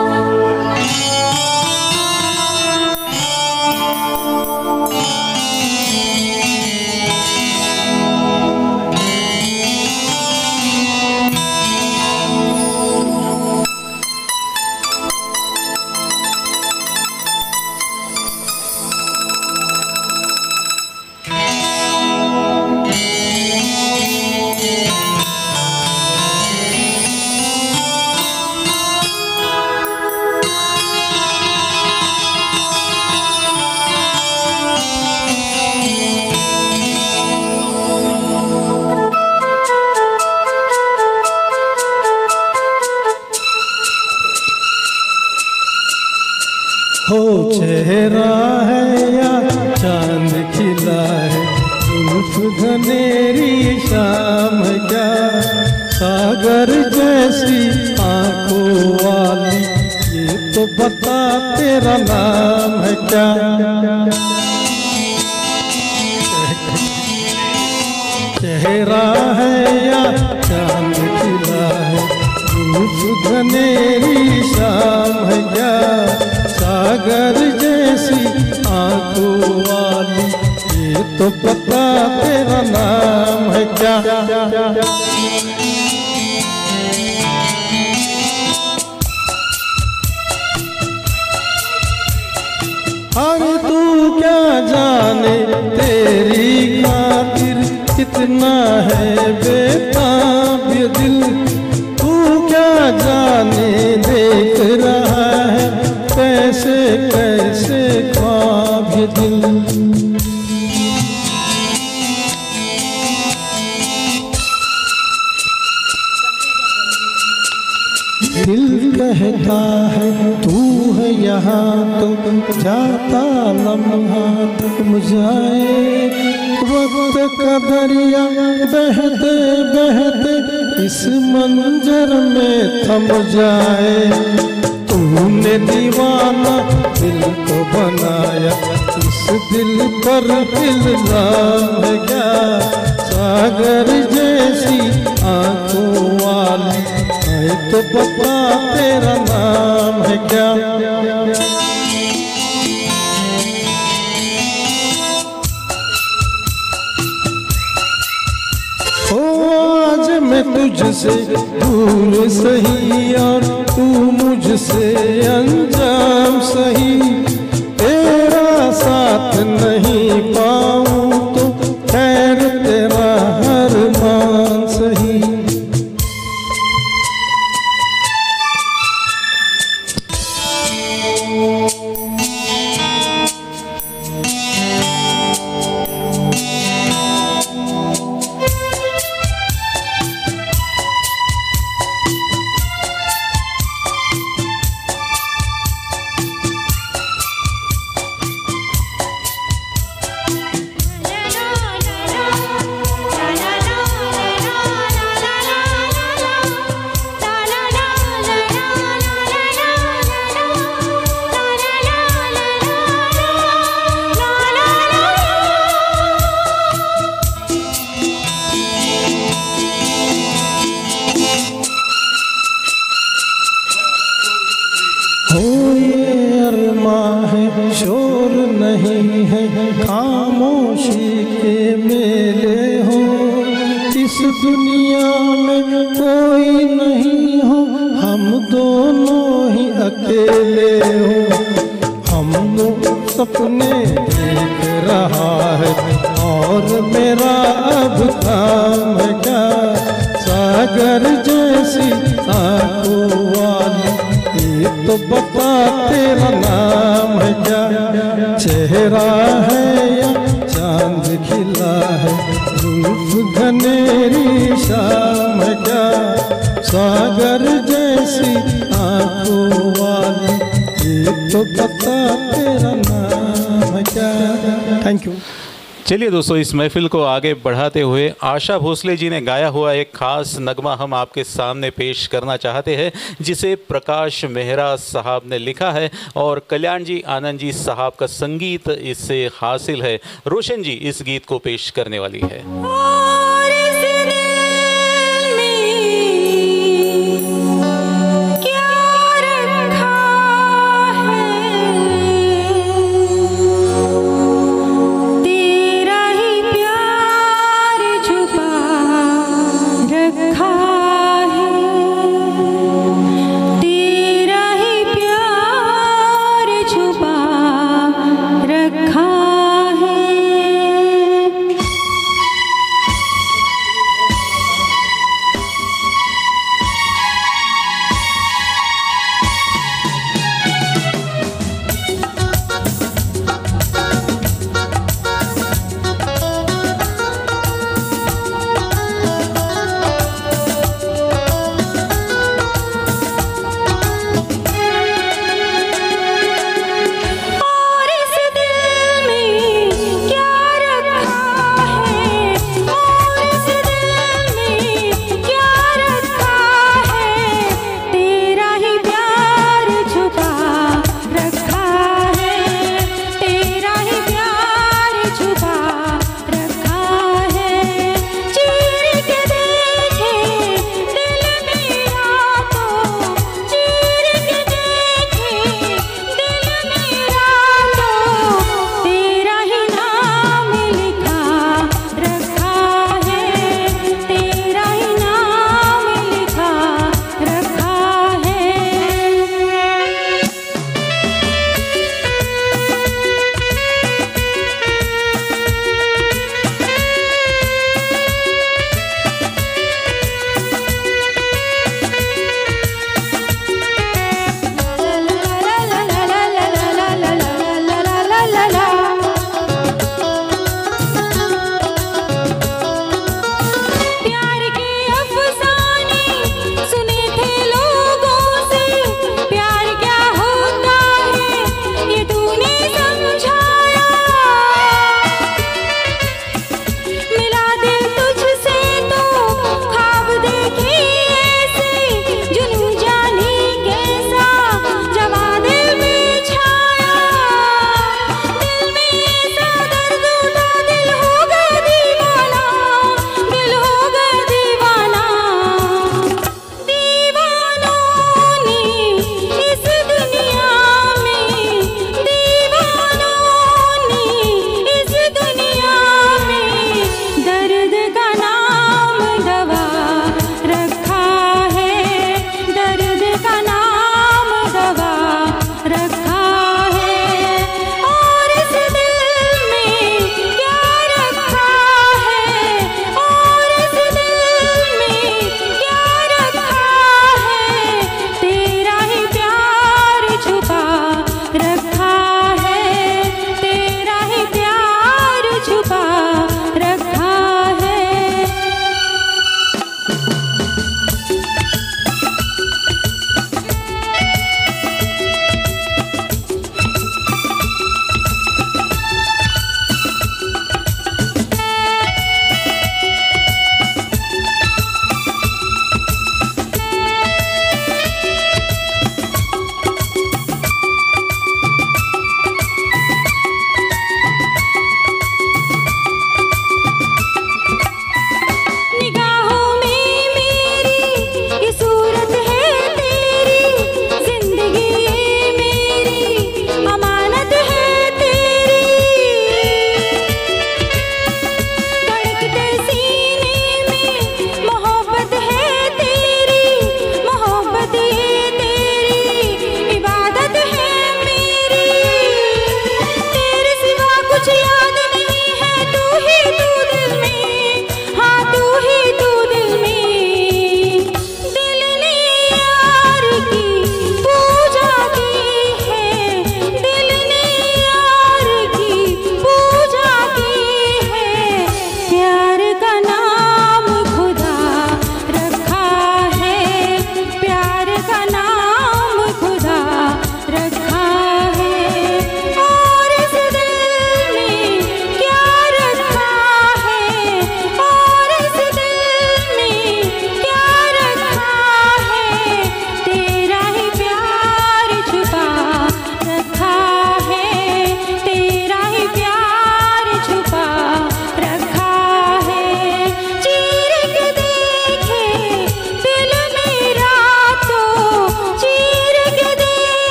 हो चेहरा है या चांद खिला है, जुल्फ घनेरी शाम क्या, सागर जैसी आंखों वाली ये तो बता तेरा नाम है क्या। चेहरा है या चांद खिला है, जुल्फ घनेरी शाम है क्या, सागर जैसी आंखों वाली ये तो पता तेरा नाम है क्या। अरे तू क्या जाने तेरी खातिर कितना है बेताब ये दिल, तू क्या जाने देख रहा है कैसे कैसे ख्वाब ये दिल। दिल कहता है तू है यहाँ तो जाता लम्हा थम जाए, वक्त का दरिया बहते बहते इस मंजर में थम जाए। तूने दीवाना दिल को बनाया, इस दिल पर इल्जाम है क्या, सागर जैसी आंखों वाली आए तो बता तेरा नाम है क्या। ओ आज मैं तुझसे दूर सही और तू मुझसे अनजान सही, तेरा साथ नहीं पाऊं तो खैर तेरा हर मान सही। हो ये अरमां है शोर नहीं है, खामोशी के मेले हो, इस दुनिया में कोई नहीं हो, हम दोनों ही अकेले हो। हम लोग सपने देख रहा है और मेरा अब काम है क्या, सागर जैसी आंखों वाली ये तो बता तेरा नाम है क्या। चेहरा है या शाम क्या, सागर जैसी आंखों वाली, ये तो बता तेरा नाम क्या। Thank you. चलिए दोस्तों, इस महफिल को आगे बढ़ाते हुए आशा भोसले जी ने गाया हुआ एक खास नगमा हम आपके सामने पेश करना चाहते हैं, जिसे प्रकाश मेहरा साहब ने लिखा है और कल्याण जी आनंद जी साहब का संगीत इससे हासिल है। रोशन जी इस गीत को पेश करने वाली है। रखा है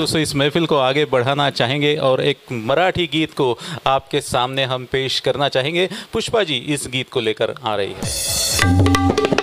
दोस्तों, इस महफिल को आगे बढ़ाना चाहेंगे और एक मराठी गीत को आपके सामने हम पेश करना चाहेंगे। पुष्पा जी इस गीत को लेकर आ रही है।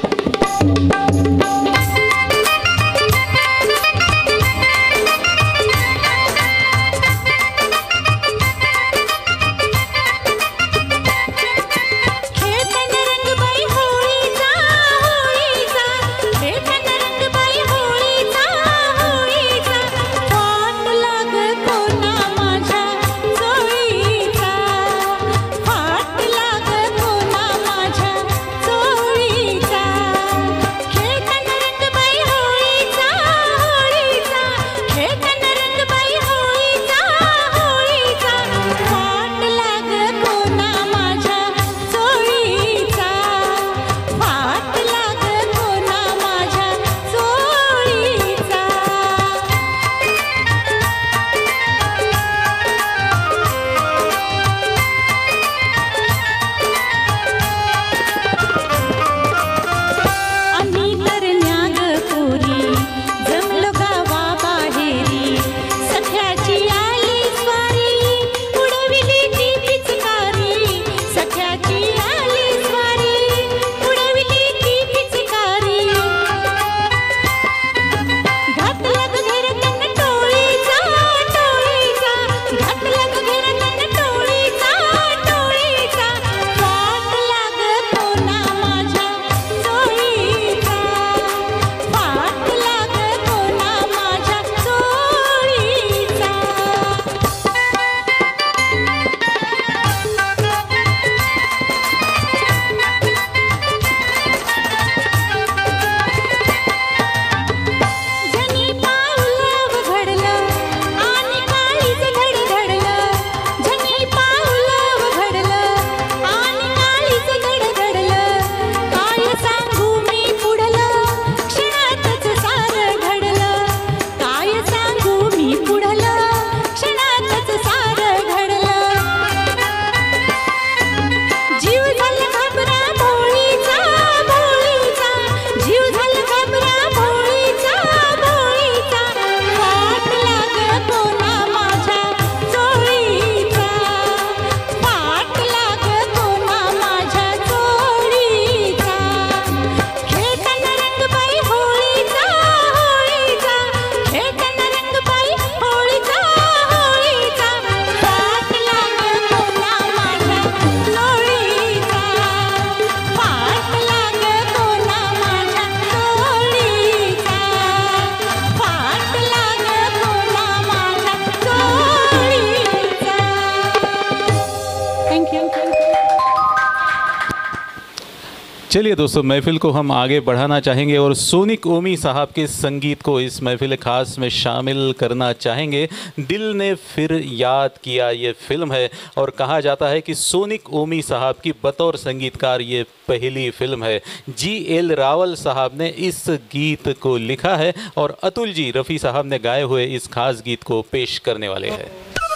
चलिए दोस्तों, महफिल को हम आगे बढ़ाना चाहेंगे और सोनिक ओमी साहब के संगीत को इस महफिल खास में शामिल करना चाहेंगे। दिल ने फिर याद किया ये फिल्म है और कहा जाता है कि सोनिक ओमी साहब की बतौर संगीतकार ये पहली फिल्म है। जी एल रावल साहब ने इस गीत को लिखा है और अतुल जी रफ़ी साहब ने गाए हुए इस खास गीत को पेश करने वाले हैं।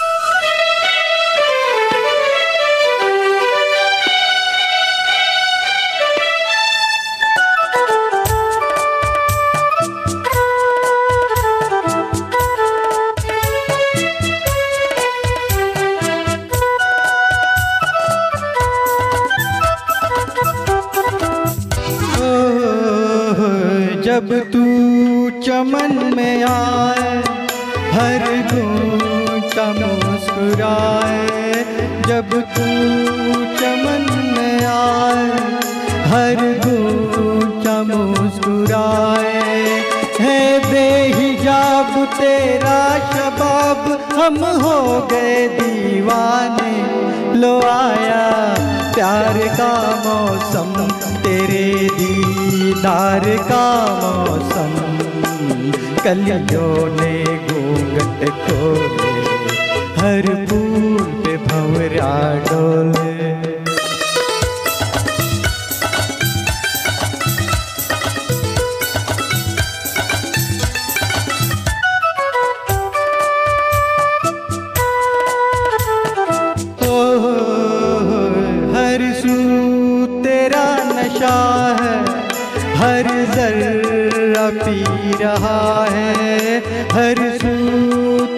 जब तू चमन में आए हर गूंजा मुस्कुराए, जब तू चमन में आए हर गूंजा मुस्कुराए, है बेहिजाब तेरा शबाब हम हो गए दीवाने, लो आया प्यार का मौसम तेरे दीदार का मौसम, कलियों ने घूंघट खोले हर फूल पे भंवरा डोले। हर जर्रा पी रहा है, हर सू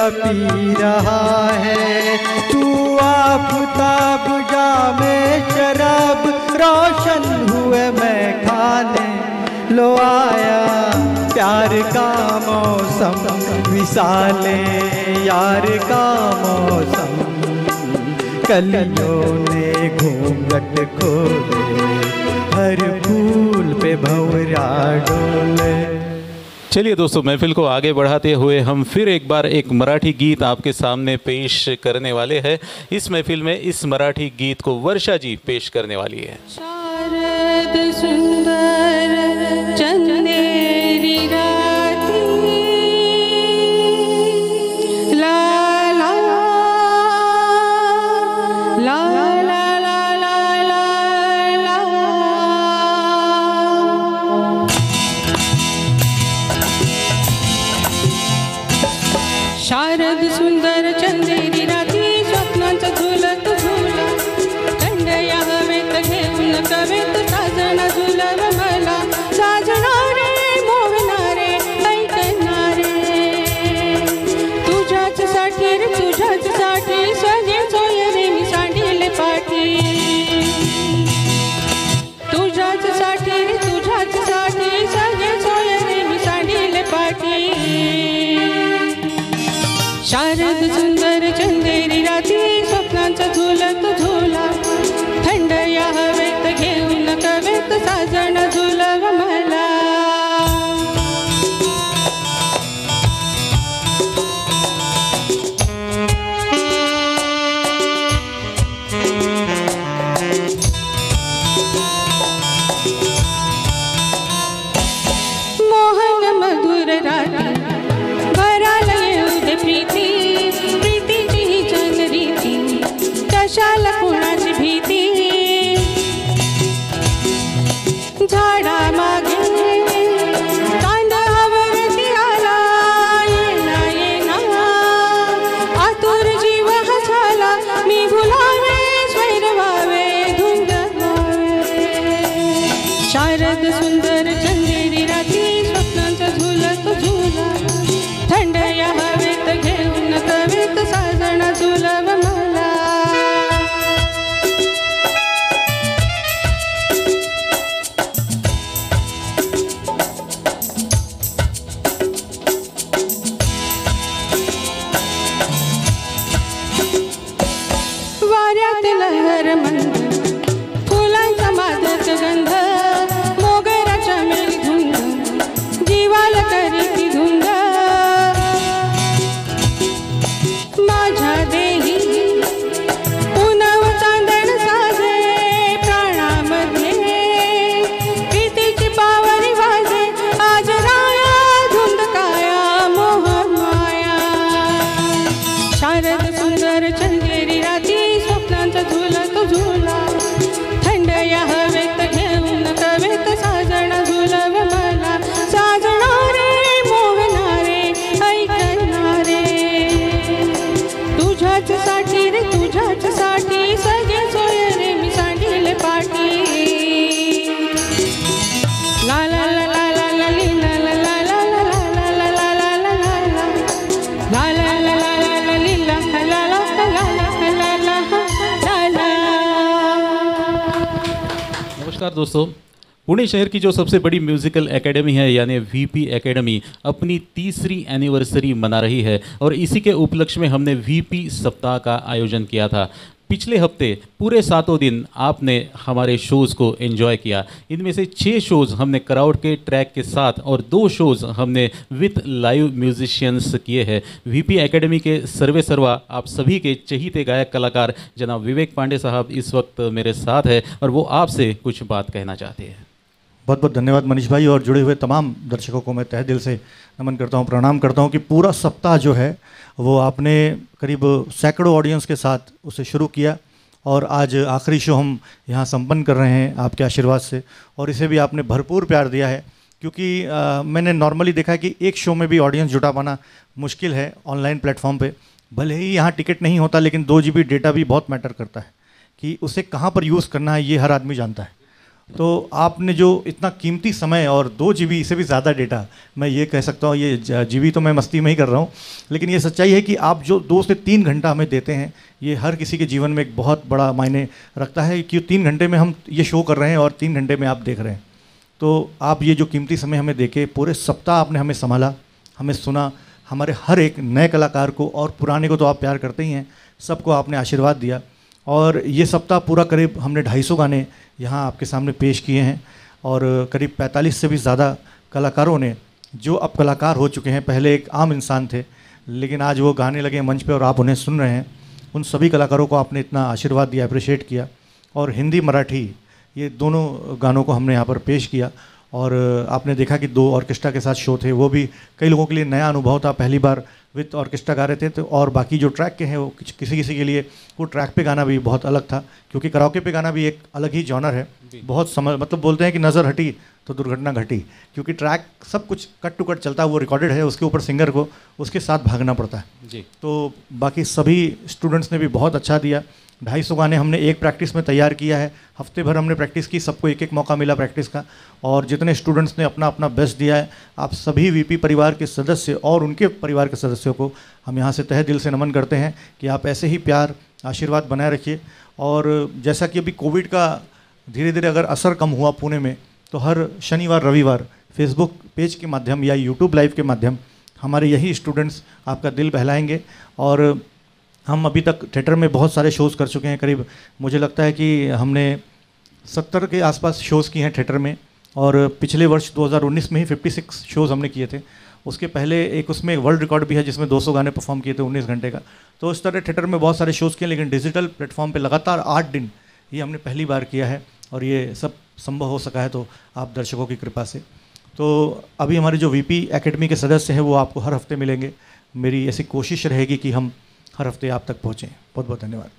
पी रहा है। तू आफताब जामे शराब रोशन हुए मैं खाने लो आया। प्यार का मौसम विसाले यार का मौसम। कलियों ने घूंघट खोले हर फूल पे भंवरा डोले। चलिए दोस्तों, महफिल को आगे बढ़ाते हुए हम फिर एक बार एक मराठी गीत आपके सामने पेश करने वाले हैं। इस महफिल में इस मराठी गीत को वर्षा जी पेश करने वाली है। शारद सुंदर चंदेरी राती ला ला ला ला ला ला ला ला। शारद सुंदर चंदेरी राती स्वप्नांचा झुलत झुला। थंड या हवेत घेऊन कवेत साजना झुलव मला। साजणारे मोहणारे ऐकणारे तुझ्याच साठी रे तुझ्याच साठी सगळे सोयरे मी सांडिले पाठी। तुझ्याच साठी रे तुझ्याच साठी सगळे सोयरे मी सांडिले पाठी। शारद सुंदर चंदेरी राती स्वप्नांचा झुलत झुला। थंड या हवेत घेऊन कवेत साजण झुलव मला। मोहन मधुर राती भराला येऊ दे प्रीती। प्रीतीची ही जनरीती कशाला कोणाची भीती। झाडा मागे कांदावरती आला येना येना। आतुर जीव हसाला मी भुलावे स्वैर व्हावे धुंद व्हावे। शारद सुंदर चंदेरी राती स्वप्नांचा झुलत झुला। थंड या हवेत घेऊन कवेत साजण झुलव मला। वाऱ्यात लहर मंद फुलांचा मादक गंध। मोगराच्या मेल धुंद जीवाला करीती धुंद। माझ्या देही पुनव चांदण साजे प्राणामध्ये। प्रीतीची पावरी वाजे आज राया धुंद काया मोह माया। शारद सुंदर चंदेरी राती स्वप्नांचा झुलत झुला। थंड या हवेत घेऊन कवेत साजण झुलव मला। साजणारे मोहणारे ऐकणारे तुझ्याच साठी रे तुझ्याच साठी सगळे सोयरे मी सांडिले पाठी। ला ला ला ला ला ला ली ला ला ला ला ला ला ला ला ला ला ला ला ला ला ला ला ला ली ला ला ला ला ला ला ला ला। नमस्कार दोस्तों, पुणे शहर की जो सबसे बड़ी म्यूज़िकल एकेडमी है यानी वीपी एकेडमी अपनी तीसरी एनिवर्सरी मना रही है और इसी के उपलक्ष्य में हमने वीपी सप्ताह का आयोजन किया था। पिछले हफ्ते पूरे सातों दिन आपने हमारे शोज़ को एंजॉय किया। इनमें से छः शोज़ हमने क्राउड के ट्रैक के साथ और दो शोज़ हमने विथ लाइव म्यूजिशियंस किए हैं। वीपी एकेडमी के सर्वे सर्वा आप सभी के चहीते गायक कलाकार जनाब विवेक पांडे साहब इस वक्त मेरे साथ है और वो आपसे कुछ बात कहना चाहते हैं। बहुत बहुत धन्यवाद मनीष भाई और जुड़े हुए तमाम दर्शकों को मैं तहे दिल से नमन करता हूँ, प्रणाम करता हूँ कि पूरा सप्ताह जो है वो आपने करीब सैकड़ों ऑडियंस के साथ उसे शुरू किया और आज आखिरी शो हम यहाँ संपन्न कर रहे हैं आपके आशीर्वाद से और इसे भी आपने भरपूर प्यार दिया है। क्योंकि आ, मैंने नॉर्मली देखा है कि एक शो में भी ऑडियंस जुटा पाना मुश्किल है ऑनलाइन प्लेटफॉर्म पे। भले ही यहाँ टिकट नहीं होता लेकिन दो जी बी डेटा भी बहुत मैटर करता है कि उसे कहाँ पर यूज़ करना है ये हर आदमी जानता है। तो आपने जो इतना कीमती समय और दो जी बी से भी ज़्यादा डेटा, मैं ये कह सकता हूँ, ये जी बी तो मैं मस्ती में ही कर रहा हूँ, लेकिन ये सच्चाई है कि आप जो दो से तीन घंटा हमें देते हैं, ये हर किसी के जीवन में एक बहुत बड़ा मायने रखता है कि तीन घंटे में हम ये शो कर रहे हैं और तीन घंटे में आप देख रहे हैं। तो आप ये जो कीमती समय हमें देके पूरे सप्ताह आपने हमें संभाला, हमें सुना, हमारे हर एक नए कलाकार को और पुराने को तो आप प्यार करते ही हैं, सबको आपने आशीर्वाद दिया। और ये सप्ताह पूरा करीब हमने ढाई सौ गाने यहाँ आपके सामने पेश किए हैं और करीब पैंतालीस से भी ज़्यादा कलाकारों ने, जो अब कलाकार हो चुके हैं, पहले एक आम इंसान थे लेकिन आज वो गाने लगे मंच पे और आप उन्हें सुन रहे हैं, उन सभी कलाकारों को आपने इतना आशीर्वाद दिया, अप्रिशिएट किया। और हिंदी मराठी ये दोनों गानों को हमने यहाँ पर पेश किया और आपने देखा कि दो ऑर्केस्ट्रा के साथ शो थे, वो भी कई लोगों के लिए नया अनुभव था, पहली बार विद ऑर्केस्ट्रा गा रहे थे। तो और बाकी जो ट्रैक के हैं वो किसी किसी के लिए वो ट्रैक पे गाना भी बहुत अलग था, क्योंकि कराओके पे गाना भी एक अलग ही जॉनर है। बहुत समझ मतलब बोलते हैं कि नज़र हटी तो दुर्घटना घटी, क्योंकि ट्रैक सब कुछ कट टू कट चलता है, वो रिकॉर्डेड है, उसके ऊपर सिंगर को उसके साथ भागना पड़ता है जी। तो बाकी सभी स्टूडेंट्स ने भी बहुत अच्छा दिया। ढाई सौ गाने हमने एक प्रैक्टिस में तैयार किया है, हफ्ते भर हमने प्रैक्टिस की, सबको एक एक मौका मिला प्रैक्टिस का, और जितने स्टूडेंट्स ने अपना अपना बेस्ट दिया है, आप सभी वीपी परिवार के सदस्य और उनके परिवार के सदस्यों को हम यहाँ से तहे दिल से नमन करते हैं कि आप ऐसे ही प्यार आशीर्वाद बनाए रखिए। और जैसा कि अभी कोविड का धीरे धीरे अगर असर कम हुआ पुणे में, तो हर शनिवार रविवार फेसबुक पेज के माध्यम या यूट्यूब लाइव के माध्यम हमारे यही स्टूडेंट्स आपका दिल बहलाएंगे। और हम अभी तक थिएटर में बहुत सारे शोज़ कर चुके हैं, करीब मुझे लगता है कि हमने सत्तर के आसपास शोज़ किए हैं थिएटर में, और पिछले वर्ष दो हज़ार उन्नीस में ही छप्पन शोज़ हमने किए थे। उसके पहले एक उसमें वर्ल्ड रिकॉर्ड भी है जिसमें दो सौ गाने परफॉर्म किए थे उन्नीस घंटे का। तो इस तरह थिएटर में बहुत सारे शोज़ किए, लेकिन डिजिटल प्लेटफॉर्म पे लगातार आठ दिन ये हमने पहली बार किया है, और ये सब संभव हो सका है तो आप दर्शकों की कृपा से। तो अभी हमारे जो वीपी एकेडमी के सदस्य हैं वो आपको हर हफ्ते मिलेंगे। मेरी ऐसी कोशिश रहेगी कि हम हर हफ्ते आप तक पहुँचें। बहुत बहुत धन्यवाद।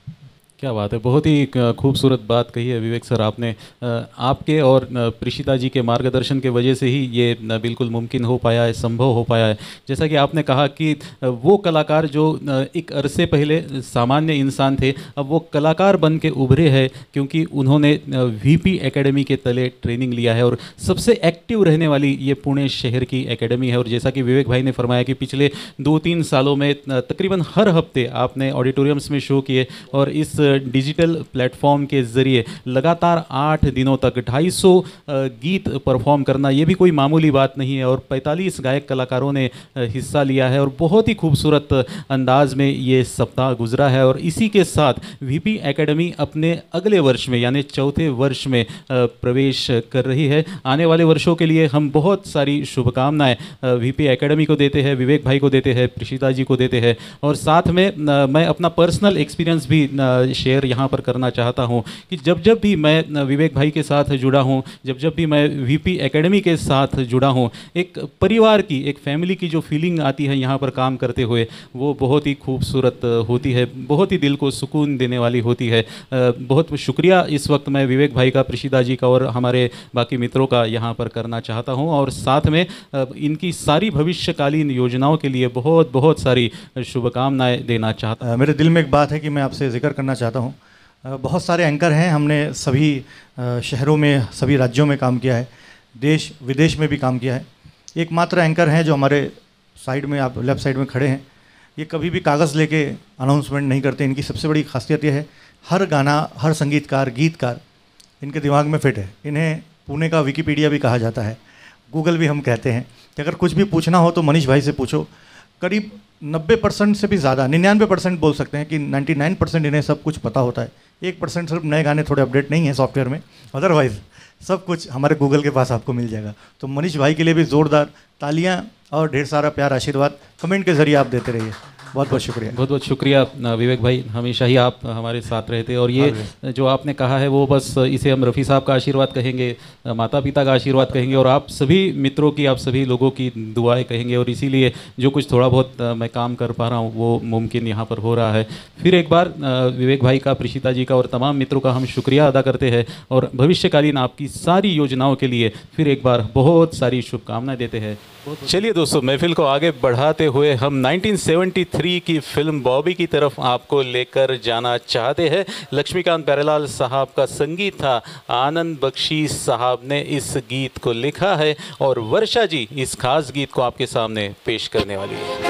क्या बात है, बहुत ही खूबसूरत बात कही है विवेक सर आपने। आपके और प्रीशिता जी के मार्गदर्शन के वजह से ही ये बिल्कुल मुमकिन हो पाया है, संभव हो पाया है। जैसा कि आपने कहा कि वो कलाकार जो एक अरसे पहले सामान्य इंसान थे, अब वो कलाकार बन के उभरे हैं, क्योंकि उन्होंने वीपी एकेडमी के तले ट्रेनिंग लिया है। और सबसे एक्टिव रहने वाली ये पुणे शहर की एकेडमी है। और जैसा कि विवेक भाई ने फरमाया कि पिछले दो तीन सालों में तकरीबन हर हफ्ते आपने ऑडिटोरियम्स में शो किए, और इस डिजिटल प्लेटफॉर्म के ज़रिए लगातार आठ दिनों तक ढाई सौ गीत परफॉर्म करना, ये भी कोई मामूली बात नहीं है। और पैंतालीस गायक कलाकारों ने हिस्सा लिया है, और बहुत ही खूबसूरत अंदाज में ये सप्ताह गुजरा है। और इसी के साथ वीपी एकेडमी अपने अगले वर्ष में यानी चौथे वर्ष में प्रवेश कर रही है। आने वाले वर्षों के लिए हम बहुत सारी शुभकामनाएं वीपी एकेडमी को देते हैं, विवेक भाई को देते हैं, प्रीशिता जी को देते हैं। और साथ में मैं अपना पर्सनल एक्सपीरियंस भी शेयर यहाँ पर करना चाहता हूँ कि जब जब भी मैं विवेक भाई के साथ जुड़ा हूँ, जब जब भी मैं वीपी एकेडमी के साथ जुड़ा हूँ, एक परिवार की, एक फैमिली की जो फीलिंग आती है यहाँ पर काम करते हुए, वो बहुत ही खूबसूरत होती है, बहुत ही दिल को सुकून देने वाली होती है। बहुत शुक्रिया इस वक्त मैं विवेक भाई का, प्रीशिता जी का और हमारे बाकी मित्रों का यहाँ पर करना चाहता हूँ। और साथ में इनकी सारी भविष्यकालीन योजनाओं के लिए बहुत बहुत सारी शुभकामनाएँ देना चाहता हूँ। मेरे दिल में एक बात है कि मैं आपसे जिक्र करना चाहता हूँ। बहुत सारे एंकर हैं, हमने सभी शहरों में, सभी राज्यों में काम किया है, देश विदेश में भी काम किया है। एकमात्र एंकर हैं जो हमारे साइड में, आप लेफ्ट साइड में खड़े हैं, ये कभी भी कागज़ लेके अनाउंसमेंट नहीं करते। इनकी सबसे बड़ी खासियत यह है, हर गाना, हर संगीतकार, गीतकार इनके दिमाग में फिट है। इन्हें पुणे का विकिपीडिया भी कहा जाता है, गूगल भी हम कहते हैं कि अगर कुछ भी पूछना हो तो मनीष भाई से पूछो। करीब नब्बे परसेंट से भी ज़्यादा, निन्यानवे परसेंट बोल सकते हैं कि निन्यानवे परसेंट इन्हें सब कुछ पता होता है। एक परसेंट सिर्फ नए गाने थोड़े अपडेट नहीं है सॉफ्टवेयर में, अदरवाइज़ सब कुछ हमारे गूगल के पास आपको मिल जाएगा। तो मनीष भाई के लिए भी ज़ोरदार तालियां और ढेर सारा प्यार, आशीर्वाद कमेंट के ज़रिए आप देते रहिए। बहुत बहुत शुक्रिया। बहुत बहुत शुक्रिया विवेक भाई, हमेशा ही आप हमारे साथ रहते। और ये जो आपने कहा है वो बस इसे हम रफ़ी साहब का आशीर्वाद कहेंगे, माता पिता का आशीर्वाद कहेंगे, और आप सभी मित्रों की, आप सभी लोगों की दुआएं कहेंगे। और इसीलिए जो कुछ थोड़ा बहुत मैं काम कर पा रहा हूँ वो मुमकिन यहाँ पर हो रहा है। फिर एक बार विवेक भाई का, प्रीशिता जी का और तमाम मित्रों का हम शुक्रिया अदा करते हैं, और भविष्यकालीन आपकी सारी योजनाओं के लिए फिर एक बार बहुत सारी शुभकामनाएं देते हैं। चलिए दोस्तों, महफिल को आगे बढ़ाते हुए हम नाइनटीन सेवेंटी थ्री की फिल्म बॉबी की तरफ आपको लेकर जाना चाहते हैं। लक्ष्मीकांत प्यारेलाल साहब का संगीत था, आनंद बख्शी साहब ने इस गीत को लिखा है और वर्षा जी इस खास गीत को आपके सामने पेश करने वाली है।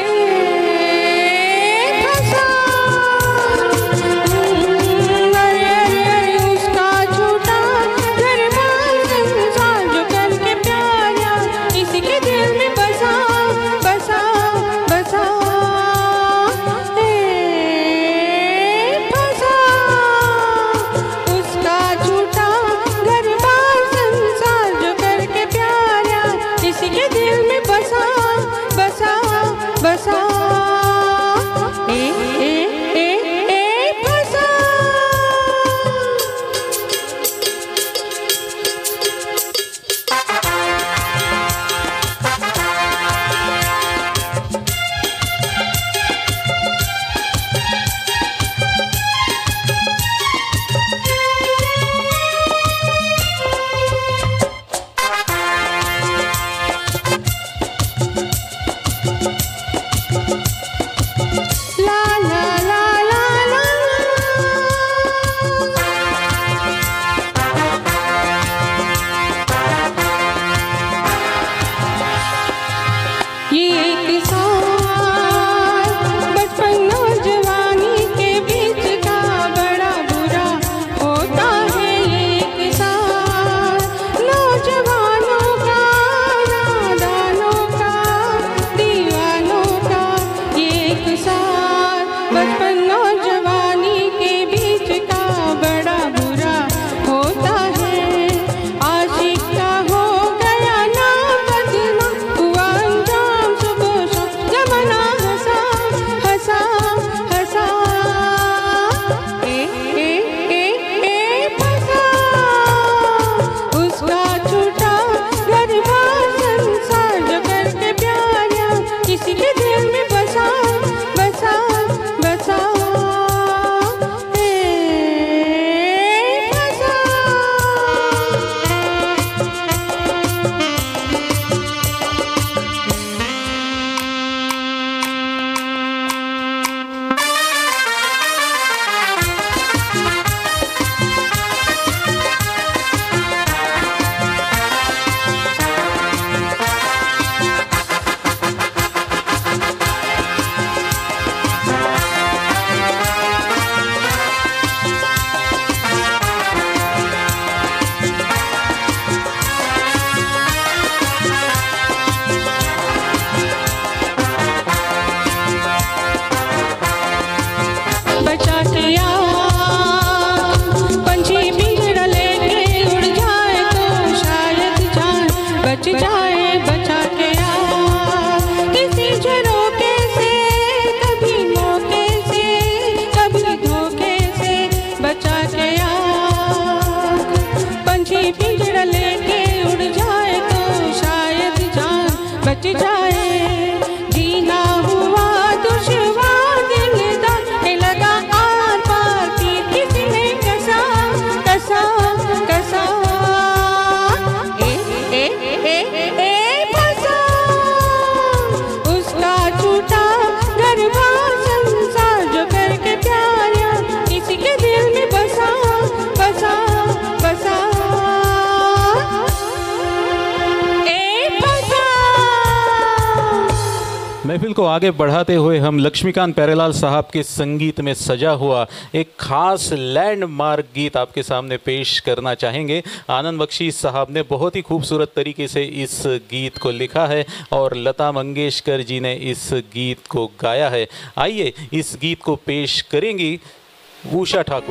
महफिल को आगे बढ़ाते हुए हम लक्ष्मीकांत प्यारेलाल साहब के संगीत में सजा हुआ एक खास लैंडमार्क गीत आपके सामने पेश करना चाहेंगे। आनंद बख्शी साहब ने बहुत ही खूबसूरत तरीके से इस गीत को लिखा है और लता मंगेशकर जी ने इस गीत को गाया है। आइए इस गीत को पेश करेंगी उषा ठाकुर।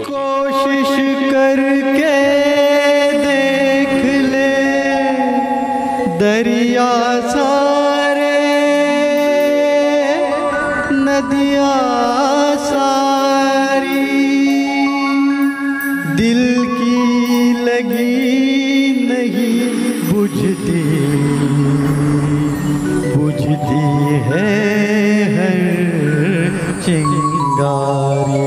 कोशिश करके देख ले दरिया सारे नदियाँ सारी दिल की लगी नहीं बुझती बुझती है हर चिंगारी।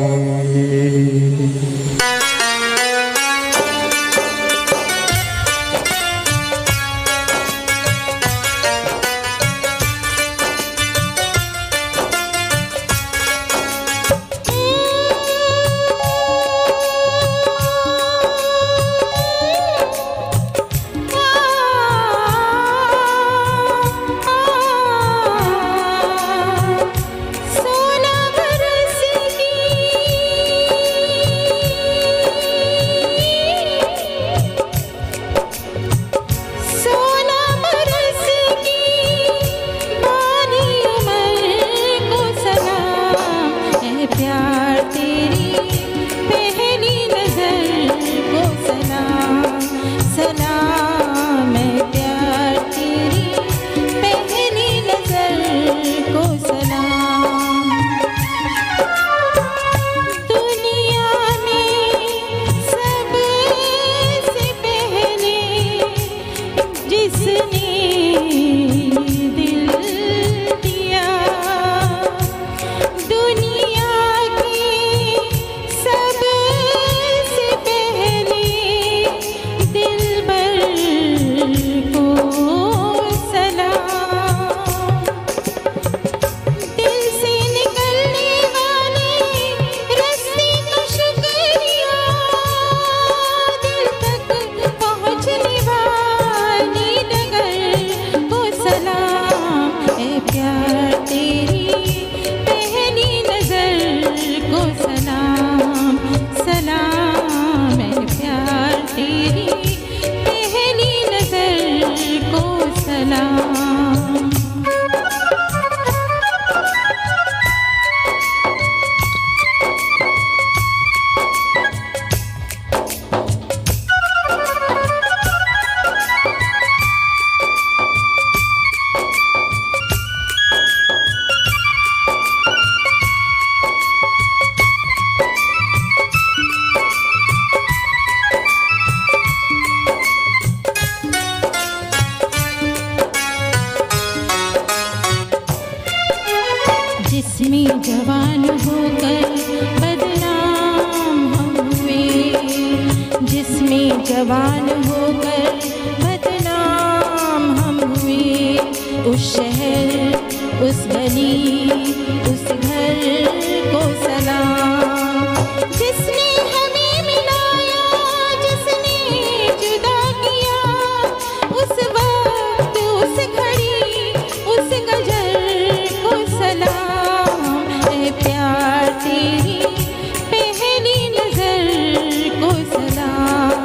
जवान होकर बदनाम हम हुए। उस शहर, उस गली, उस घर को सलाम। जिसने हमें मिलाया, जिसने जुदा किया, उस वक्त, उस घड़ी, उस गजर को सलाम। ऐ प्यार तेरी पहली नजर को सलाम।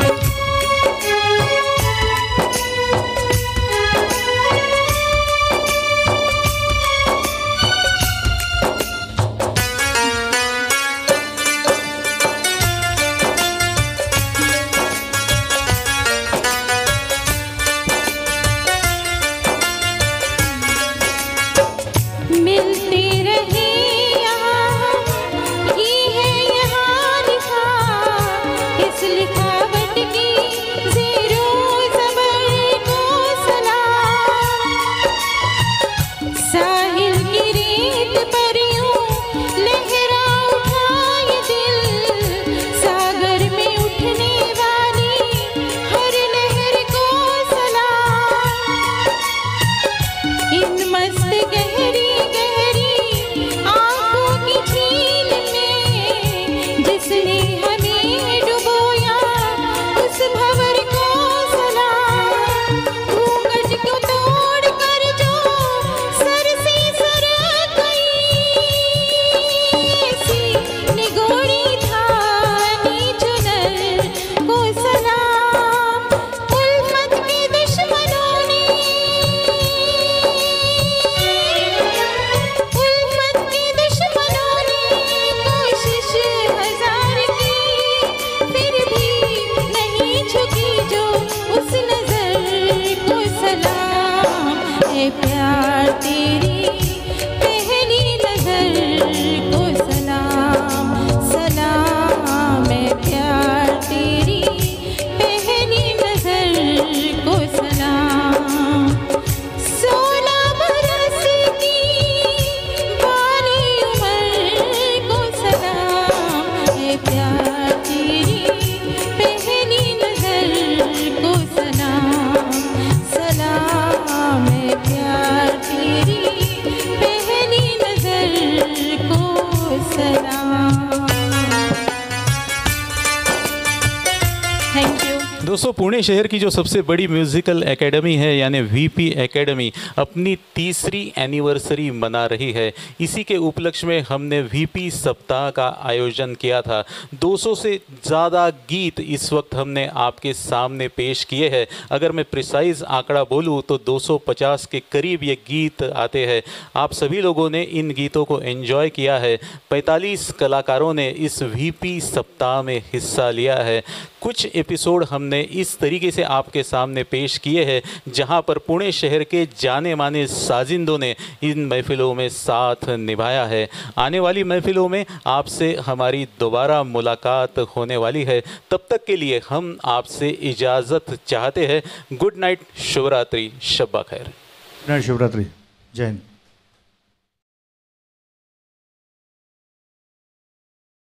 मिलते रहे यहाँ हम, ये है यहाँ लिखा। इस लिखावट की ज़ेरो ज़बर को सलाम। साहिल की रेत पर यूं लहरा उठा ये दिल, सागर में उठने वाली हर लहर को सलाम। इन मस्त गहरी गहरी आंखों की झील में जिसने हमें डुबोया, उस भंवर को सलाम। घूंघट को तोड़ कर जो सर से सरक गई, ऐसी निगोरी धानी चुनर को सलाम। उल्फत के दुश्मनों ने, उल्फत के दुश्मनों ने कोशिश हजार की, फिर भी नहीं झुकी जो उस नजर को सलाम। ऐ प्यार तेरी पहली नजर को सलाम। सलाम ऐ प्यार तेरी पहली नजर को सलाम। सोलह बरस की बारी उम्र को सलाम। ऐ प्यार तेरी पहली नजर को सलाम। सलाम ऐ प्यार तेरी पहली नजर को सलाम। Thank you. दोस्तों, पुणे शहर की जो सबसे बड़ी म्यूज़िकल एकेडमी है यानी वीपी एकेडमी अपनी तीसरी एनिवर्सरी मना रही है। इसी के उपलक्ष्य में हमने वीपी सप्ताह का आयोजन किया था। दो सौ से ज़्यादा गीत इस वक्त हमने आपके सामने पेश किए हैं। अगर मैं प्रिसाइज आंकड़ा बोलूँ तो दो सौ पचास के करीब ये गीत आते हैं। आप सभी लोगों ने इन गीतों को एंजॉय किया है। पैंतालीस कलाकारों ने इस वीपी सप्ताह में हिस्सा लिया है। कुछ एपिसोड हमने इस तरीके से आपके सामने पेश किए हैं जहां पर पुणे शहर के जाने माने साजिंदों ने इन महफिलों में साथ निभाया है। आने वाली महफिलों में आपसे हमारी दोबारा मुलाकात होने वाली है। तब तक के लिए हम आपसे इजाज़त चाहते हैं। गुड नाइट, शुभ रात्रि, शब्बा खैर। गुड नाइट, शुभ रात्रि, जय हिंद।